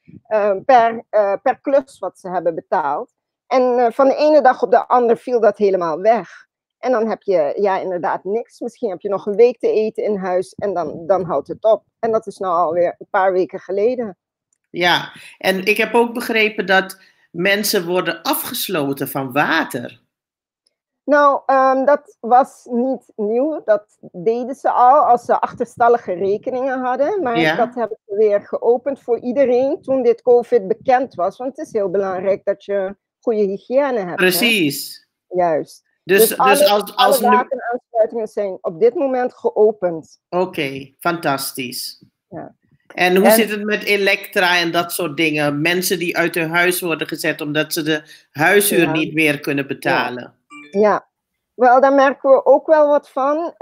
[SPEAKER 16] per klus wat ze hebben betaald. En van de ene dag op de andere viel dat helemaal weg. En dan heb je inderdaad niks. Misschien heb je nog een week te eten in huis en dan houdt het op. En dat is nou alweer een paar weken geleden.
[SPEAKER 7] Ja, en ik heb ook begrepen dat mensen worden afgesloten van water.
[SPEAKER 16] Nou, dat was niet nieuw. Dat deden ze al als ze achterstallige rekeningen hadden. Maar dat hebben ze weer geopend voor iedereen toen dit COVID bekend was. Want het is heel belangrijk dat je goede hygiëne hebt.
[SPEAKER 7] Precies.
[SPEAKER 16] Hè? Juist.
[SPEAKER 7] Dus alle
[SPEAKER 16] wateraansluitingen zijn op dit moment geopend.
[SPEAKER 7] Oké, fantastisch.
[SPEAKER 16] Ja.
[SPEAKER 7] En hoe zit het met elektra en dat soort dingen? Mensen die uit hun huis worden gezet omdat ze de huishuur niet meer kunnen betalen.
[SPEAKER 16] Ja, wel, daar merken we ook wel wat van.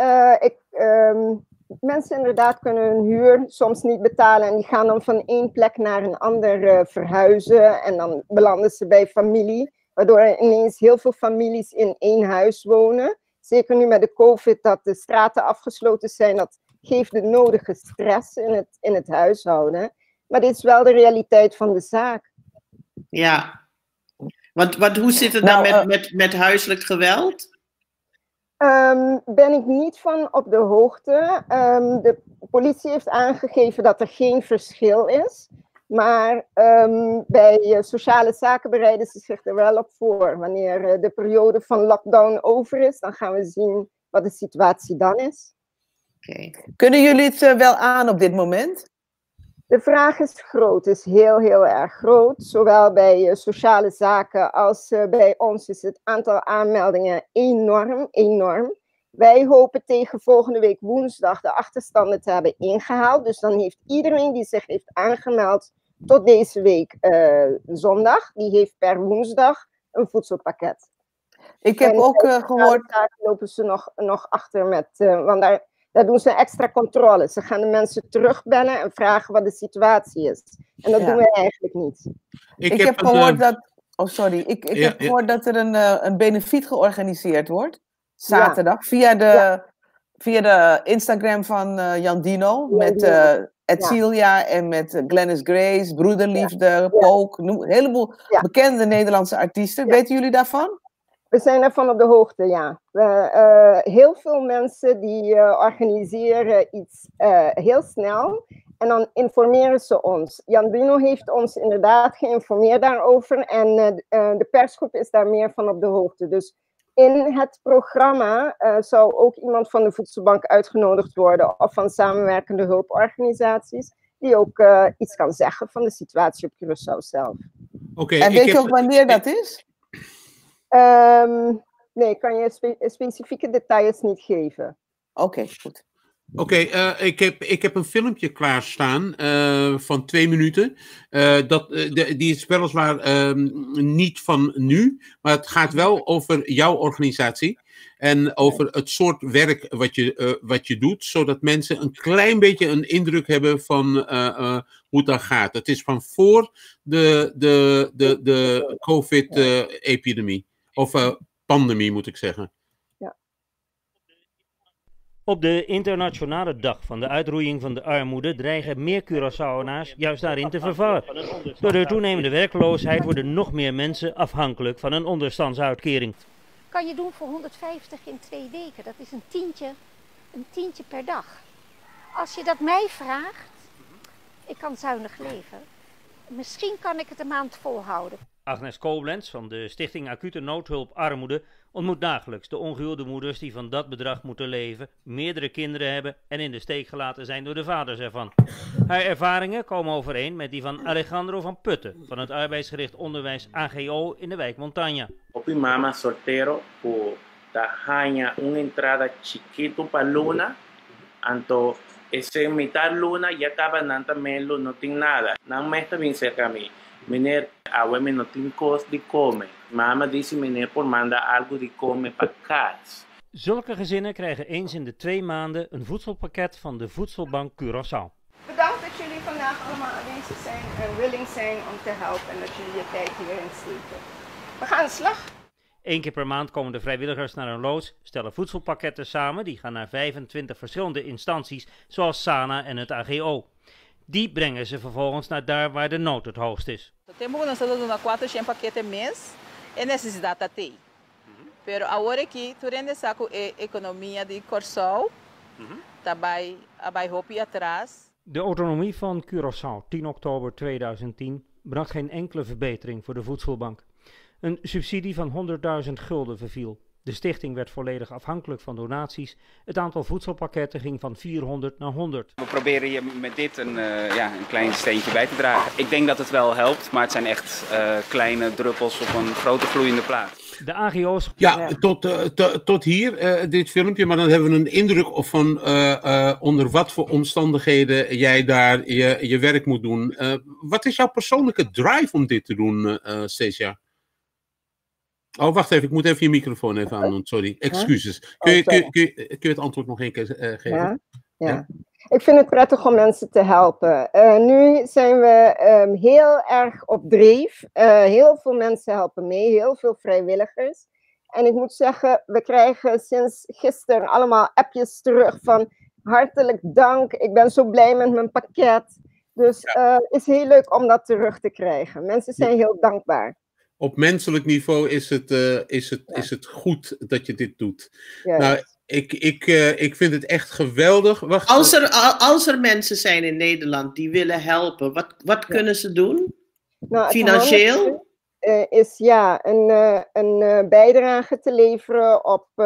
[SPEAKER 16] Mensen inderdaad kunnen hun huur soms niet betalen en die gaan dan van één plek naar een ander verhuizen en dan belanden ze bij familie, waardoor er ineens heel veel families in één huis wonen. Zeker nu met de COVID dat de straten afgesloten zijn, dat geeft de nodige stress in het huishouden. Maar dit is wel de realiteit van de zaak.
[SPEAKER 7] Ja. Want hoe zit het dan met huiselijk geweld?
[SPEAKER 16] Ben ik niet van op de hoogte. De politie heeft aangegeven dat er geen verschil is. Maar bij sociale zaken bereiden ze zich er wel op voor. Wanneer de periode van lockdown over is, dan gaan we zien wat de situatie dan is.
[SPEAKER 6] Kunnen jullie het wel aan op dit moment?
[SPEAKER 16] De vraag is groot, is heel, heel erg groot. Zowel bij sociale zaken als bij ons is het aantal aanmeldingen enorm. Wij hopen tegen volgende week woensdag de achterstanden te hebben ingehaald. Dus dan heeft iedereen die zich heeft aangemeld tot deze week zondag, die heeft per woensdag een voedselpakket.
[SPEAKER 6] Ik heb ook gehoord...
[SPEAKER 16] Daar lopen ze nog achter met... want daar doen ze extra controle. Ze gaan de mensen terugbellen en vragen wat de situatie is. En dat doen we eigenlijk niet.
[SPEAKER 6] Ik heb gehoord dat... Oh, sorry. Ik heb gehoord dat er een benefiet georganiseerd wordt. Zaterdag. Via de Instagram van Jan Dino. Met Edcilia en met Glennis Grace, Broederliefde, Pook. Een heleboel bekende Nederlandse artiesten. Weten jullie daarvan?
[SPEAKER 16] We zijn daarvan op de hoogte, ja. Heel veel mensen die organiseren iets heel snel en dan informeren ze ons. Jan Bruno heeft ons inderdaad geïnformeerd daarover en de persgroep is daar meer van op de hoogte. Dus in het programma zou ook iemand van de Voedselbank uitgenodigd worden of van samenwerkende hulporganisaties die ook iets kan zeggen van de situatie op Curaçao zelf.
[SPEAKER 6] En weet je ook wanneer dat is?
[SPEAKER 16] Nee, ik kan je specifieke details niet geven.
[SPEAKER 6] Oké, goed.
[SPEAKER 5] Oké, ik heb een filmpje klaarstaan van 2 minuten. Die is weliswaar niet van nu, maar het gaat wel over jouw organisatie. En over het soort werk wat je doet, zodat mensen een klein beetje een indruk hebben van hoe het dan gaat. Het is van voor de COVID-epidemie. Of pandemie, moet ik zeggen.
[SPEAKER 9] Op de internationale dag van de uitroeiing van de armoede dreigen meer Curaçaoënaars juist daarin te vervallen. Door de toenemende werkloosheid worden nog meer mensen afhankelijk van een onderstandsuitkering.
[SPEAKER 17] Kan je doen voor 150 in 2 weken. Dat is een tientje per dag. Als je dat mij vraagt, ik kan zuinig leven. Misschien kan ik het een maand volhouden.
[SPEAKER 9] Agnes Koblenz van de Stichting Acute Noodhulp Armoede ontmoet dagelijks de ongehuwde moeders die van dat bedrag moeten leven, meerdere kinderen hebben en in de steek gelaten zijn door de vaders ervan. Haar ervaringen komen overeen met die van Alejandro van Putten van het arbeidsgericht onderwijs AGO in de wijk Montaña.
[SPEAKER 18] Op mi mama soltero por tajaña una entrada chiquito pa luna, anto ese mitad luna ya acaba nanta melo no tin nada, nan mesta bien cerca a mí. Meneer, aweme no tin cos di come. Mama dice meneer por manda algo di come pa kaas.
[SPEAKER 9] Zulke gezinnen krijgen eens in de 2 maanden een voedselpakket van de Voedselbank Curaçao.
[SPEAKER 16] Bedankt dat jullie vandaag allemaal aanwezig zijn en willing zijn om te helpen en dat jullie je tijd hierin steken. We gaan aan de slag.
[SPEAKER 9] 1 keer per maand komen de vrijwilligers naar een loods, stellen voedselpakketten samen, die gaan naar 25 verschillende instanties, zoals SANA en het AGO. Die brengen ze vervolgens naar daar waar de nood het hoogst is.
[SPEAKER 19] Temos lançado 400 paquetes mês e necessidade tem. Pero agora aqui turende saco economia de Curaçao, daarbij bij hopi atrás.
[SPEAKER 9] De autonomie van Curaçao 10 oktober 2010 bracht geen enkele verbetering voor de voedselbank. Een subsidie van 100.000 gulden verviel. De stichting werd volledig afhankelijk van donaties. Het aantal voedselpakketten ging van 400 naar 100.
[SPEAKER 20] We proberen hier met dit een klein steentje bij te dragen. Ik denk dat het wel helpt, maar het zijn echt kleine druppels op een grote gloeiende plaat.
[SPEAKER 9] De AGO's...
[SPEAKER 5] Ja, tot hier dit filmpje, maar dan hebben we een indruk van onder wat voor omstandigheden jij daar je werk moet doen. Wat is jouw persoonlijke drive om dit te doen, Stacia? Oh, wacht even. Ik moet even je microfoon even aan doen. Sorry. Excuses. Kun je het antwoord nog 1 keer geven?
[SPEAKER 16] Ja. Ik vind het prettig om mensen te helpen. Nu zijn we heel erg op dreef. Heel veel mensen helpen mee. Heel veel vrijwilligers. En ik moet zeggen, we krijgen sinds gisteren allemaal appjes terug van hartelijk dank. Ik ben zo blij met mijn pakket. Dus het is heel leuk om dat terug te krijgen. Mensen zijn heel dankbaar.
[SPEAKER 5] Op menselijk niveau is het goed dat je dit doet. Yes. Nou, ik vind het echt geweldig. Wacht.
[SPEAKER 7] Als er mensen zijn in Nederland die willen helpen, wat kunnen ze doen?
[SPEAKER 16] Nou,
[SPEAKER 7] financieel?
[SPEAKER 16] Is een bijdrage te leveren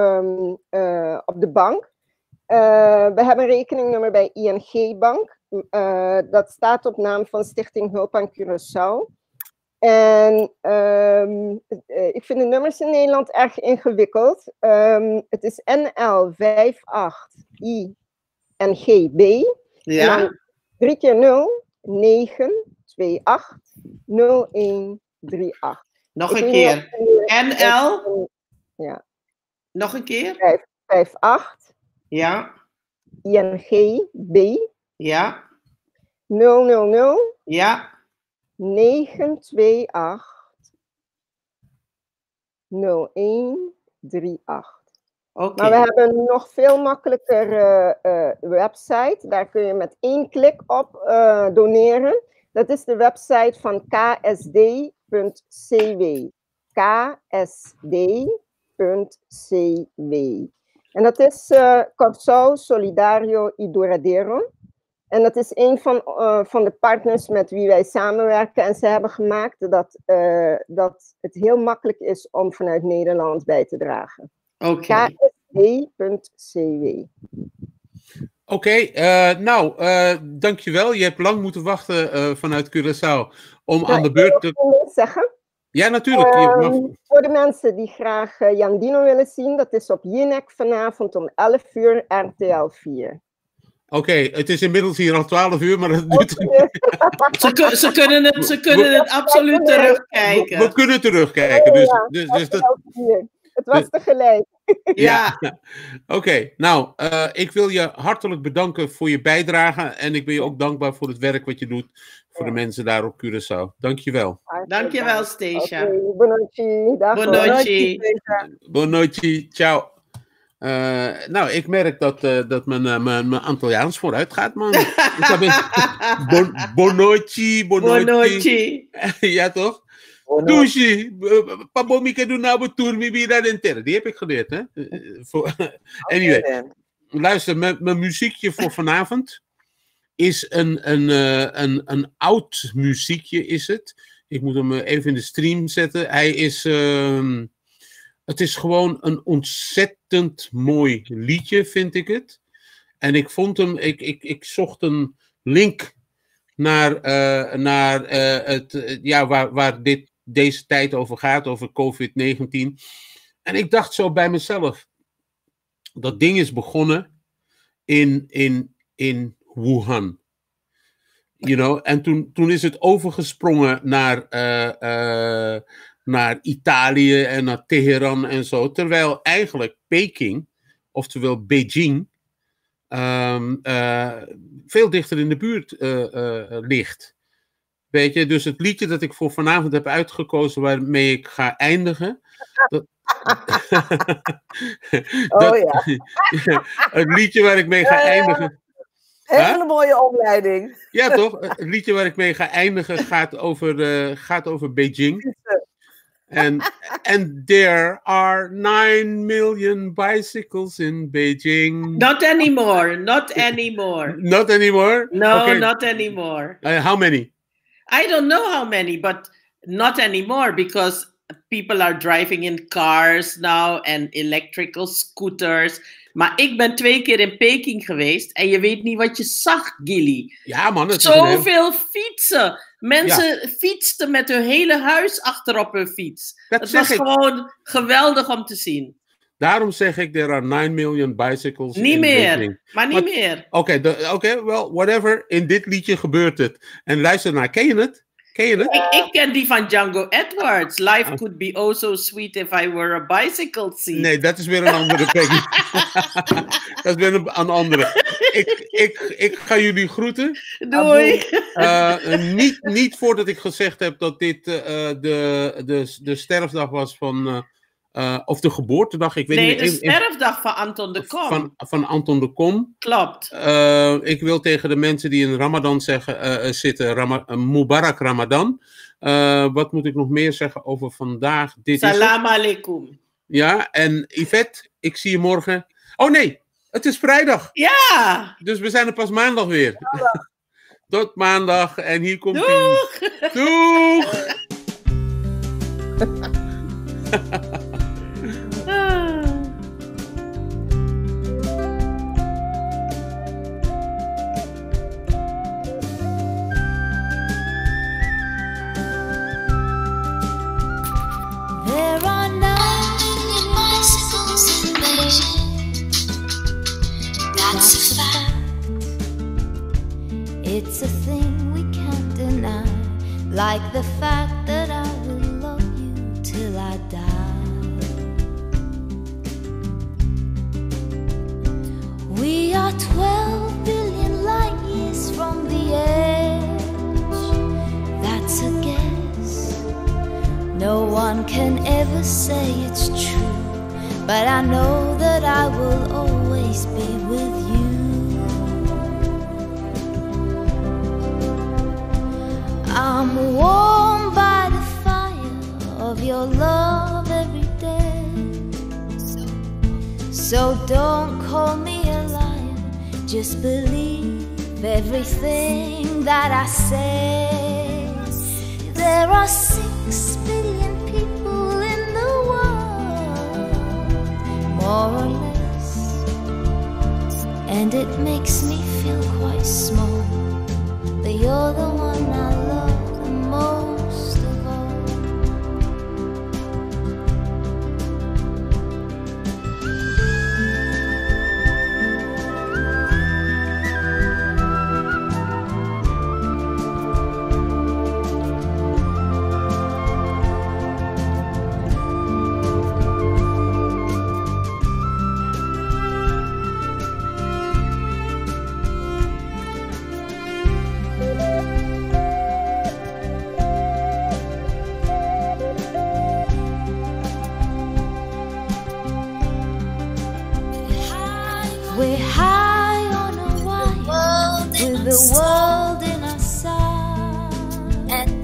[SPEAKER 16] op de bank. We hebben een rekeningnummer bij ING Bank. Dat staat op naam van Stichting Hulp aan Curaçao. En ik vind de nummers in Nederland erg ingewikkeld. Het is NL58INGB.
[SPEAKER 7] Ja.
[SPEAKER 16] En dan 3 keer 0 928 0138.
[SPEAKER 7] Nog een keer. NL?
[SPEAKER 16] Ja.
[SPEAKER 7] Nog een keer?
[SPEAKER 16] 558.
[SPEAKER 7] Ja.
[SPEAKER 16] INGB.
[SPEAKER 7] Ja.
[SPEAKER 16] 000.
[SPEAKER 7] Ja.
[SPEAKER 16] 928 0138. Maar we hebben een nog veel makkelijker website. Daar kun je met 1 klik op doneren. Dat is de website van ksd.cw. ksd.cw. En dat is Curaçao Solidario y Duradero. En dat is een van de partners met wie wij samenwerken. En ze hebben gemaakt dat het heel makkelijk is om vanuit Nederland bij te dragen.
[SPEAKER 7] Oké.
[SPEAKER 16] ksd.cw.
[SPEAKER 5] Oké, dankjewel. Je hebt lang moeten wachten vanuit Curaçao om aan de beurt te...
[SPEAKER 16] zeggen?
[SPEAKER 5] Ja, natuurlijk.
[SPEAKER 16] Voor de mensen die graag Jan Dino willen zien, dat is op Jinek vanavond om 11 uur, RTL 4.
[SPEAKER 5] Oké, het is inmiddels hier al 12 uur, maar dat duurt...
[SPEAKER 7] Ze kunnen het absoluut terugkijken.
[SPEAKER 5] We kunnen terugkijken. Dus dat...
[SPEAKER 16] Het was tegelijk.
[SPEAKER 7] Ja.
[SPEAKER 5] Oké, nou, ik wil je hartelijk bedanken voor je bijdrage. En ik ben je ook dankbaar voor het werk wat je doet voor de mensen daar op Curaçao. Dankjewel.
[SPEAKER 7] Dankjewel, Stacia.
[SPEAKER 16] Okay, buonanotte.
[SPEAKER 5] Buonanotte, ciao. Nou, ik merk dat mijn Antilliaans vooruit gaat, man. Buonanotte. Ja, toch? Douche, pabo mi ke doen nou tour mi bida denter. Die heb ik geleerd, hè? Anyway, luister, mijn muziekje voor vanavond is een oud muziekje, is het. Ik moet hem even in de stream zetten. Hij is, het is gewoon een ontzettend mooi liedje, vind ik het. En ik vond hem, ik zocht een link naar waar deze tijd over gaat, over COVID-19. En ik dacht zo bij mezelf, dat ding is begonnen in Wuhan. You know? En toen is het overgesprongen naar Italië en naar Teheran en zo. Terwijl eigenlijk Peking, oftewel Beijing, veel dichter in de buurt ligt. Weet je, dus het liedje dat ik voor vanavond heb uitgekozen, waarmee ik ga eindigen. Het liedje waar ik mee ga eindigen.
[SPEAKER 6] Hele mooie opleiding.
[SPEAKER 5] Ja, toch? Het liedje waar ik mee ga eindigen gaat over Beijing. And there are 9 million bicycles in Beijing.
[SPEAKER 7] Not anymore. Not anymore.
[SPEAKER 5] Not anymore?
[SPEAKER 7] No,
[SPEAKER 5] okay.
[SPEAKER 7] Not anymore.
[SPEAKER 5] How many?
[SPEAKER 7] I don't know how many, but not anymore because people are driving in cars now and electrical scooters. Maar ik ben 2 keer in Peking geweest en je weet niet wat je zag, Gilly.
[SPEAKER 5] Ja, man.
[SPEAKER 7] Zoveel fietsen. Mensen fietsten met hun hele huis achterop hun fiets. Het was gewoon geweldig om te zien.
[SPEAKER 5] Daarom zeg ik, there are 9 million bicycles
[SPEAKER 7] niet
[SPEAKER 5] in
[SPEAKER 7] meer,
[SPEAKER 5] Beijing.
[SPEAKER 7] Maar niet meer.
[SPEAKER 5] Oké, well, whatever. In dit liedje gebeurt het. En luister naar, ken je het?
[SPEAKER 7] Ik ken die van Django Edwards. Life could be oh so sweet if I were a bicycle seat.
[SPEAKER 5] Nee, dat is weer een andere, Peggy. Dat is weer een andere. Ik ga jullie groeten.
[SPEAKER 7] Doei.
[SPEAKER 5] Niet voordat ik gezegd heb dat dit de sterfdag was van... of de geboortedag, ik weet niet.
[SPEAKER 7] De sterfdag van Anton de Kom.
[SPEAKER 5] Van Anton de Kom.
[SPEAKER 7] Klopt.
[SPEAKER 5] Ik wil tegen de mensen die in Ramadan zitten, Mubarak Ramadan. Wat moet ik nog meer zeggen over vandaag?
[SPEAKER 7] Salam alaikum.
[SPEAKER 5] Ja, en Yvette, ik zie je morgen. Oh nee, het is vrijdag.
[SPEAKER 7] Ja.
[SPEAKER 5] Dus we zijn er pas maandag weer. Tot maandag. En hier komt
[SPEAKER 7] Doeg.
[SPEAKER 5] Doeg.
[SPEAKER 21] There are 9 million bicycles in Beijing. That's a fact. It's a thing we can't deny. Like the fact that I will love you till I die. We are 12 billion light years from the edge. That's a guess. No one can ever say it's true, but I know that I will always be with you. I'm warmed by the fire of your love every day. So don't call me a liar, just believe everything that I say. There are 6 billion people in the world, more or less, and it makes me feel quite small, but you're the one I love the most of all. the world in our sight, and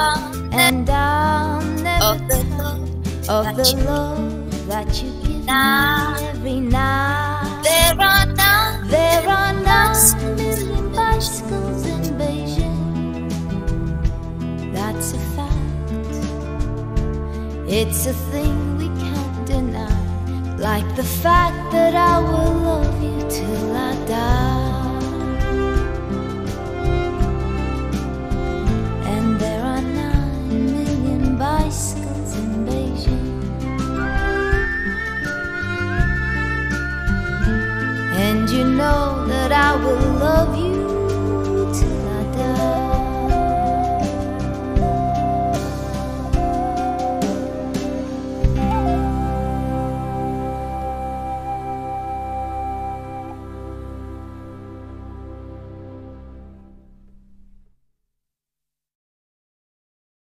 [SPEAKER 21] I'll never think of the love that you give me every night. There are now 1 million bicycles in Beijing. That's a fact. It's a thing we can't deny, like the fact that I will love you till I die. And there are 9 million bicycles in Beijing. And you know that I will love you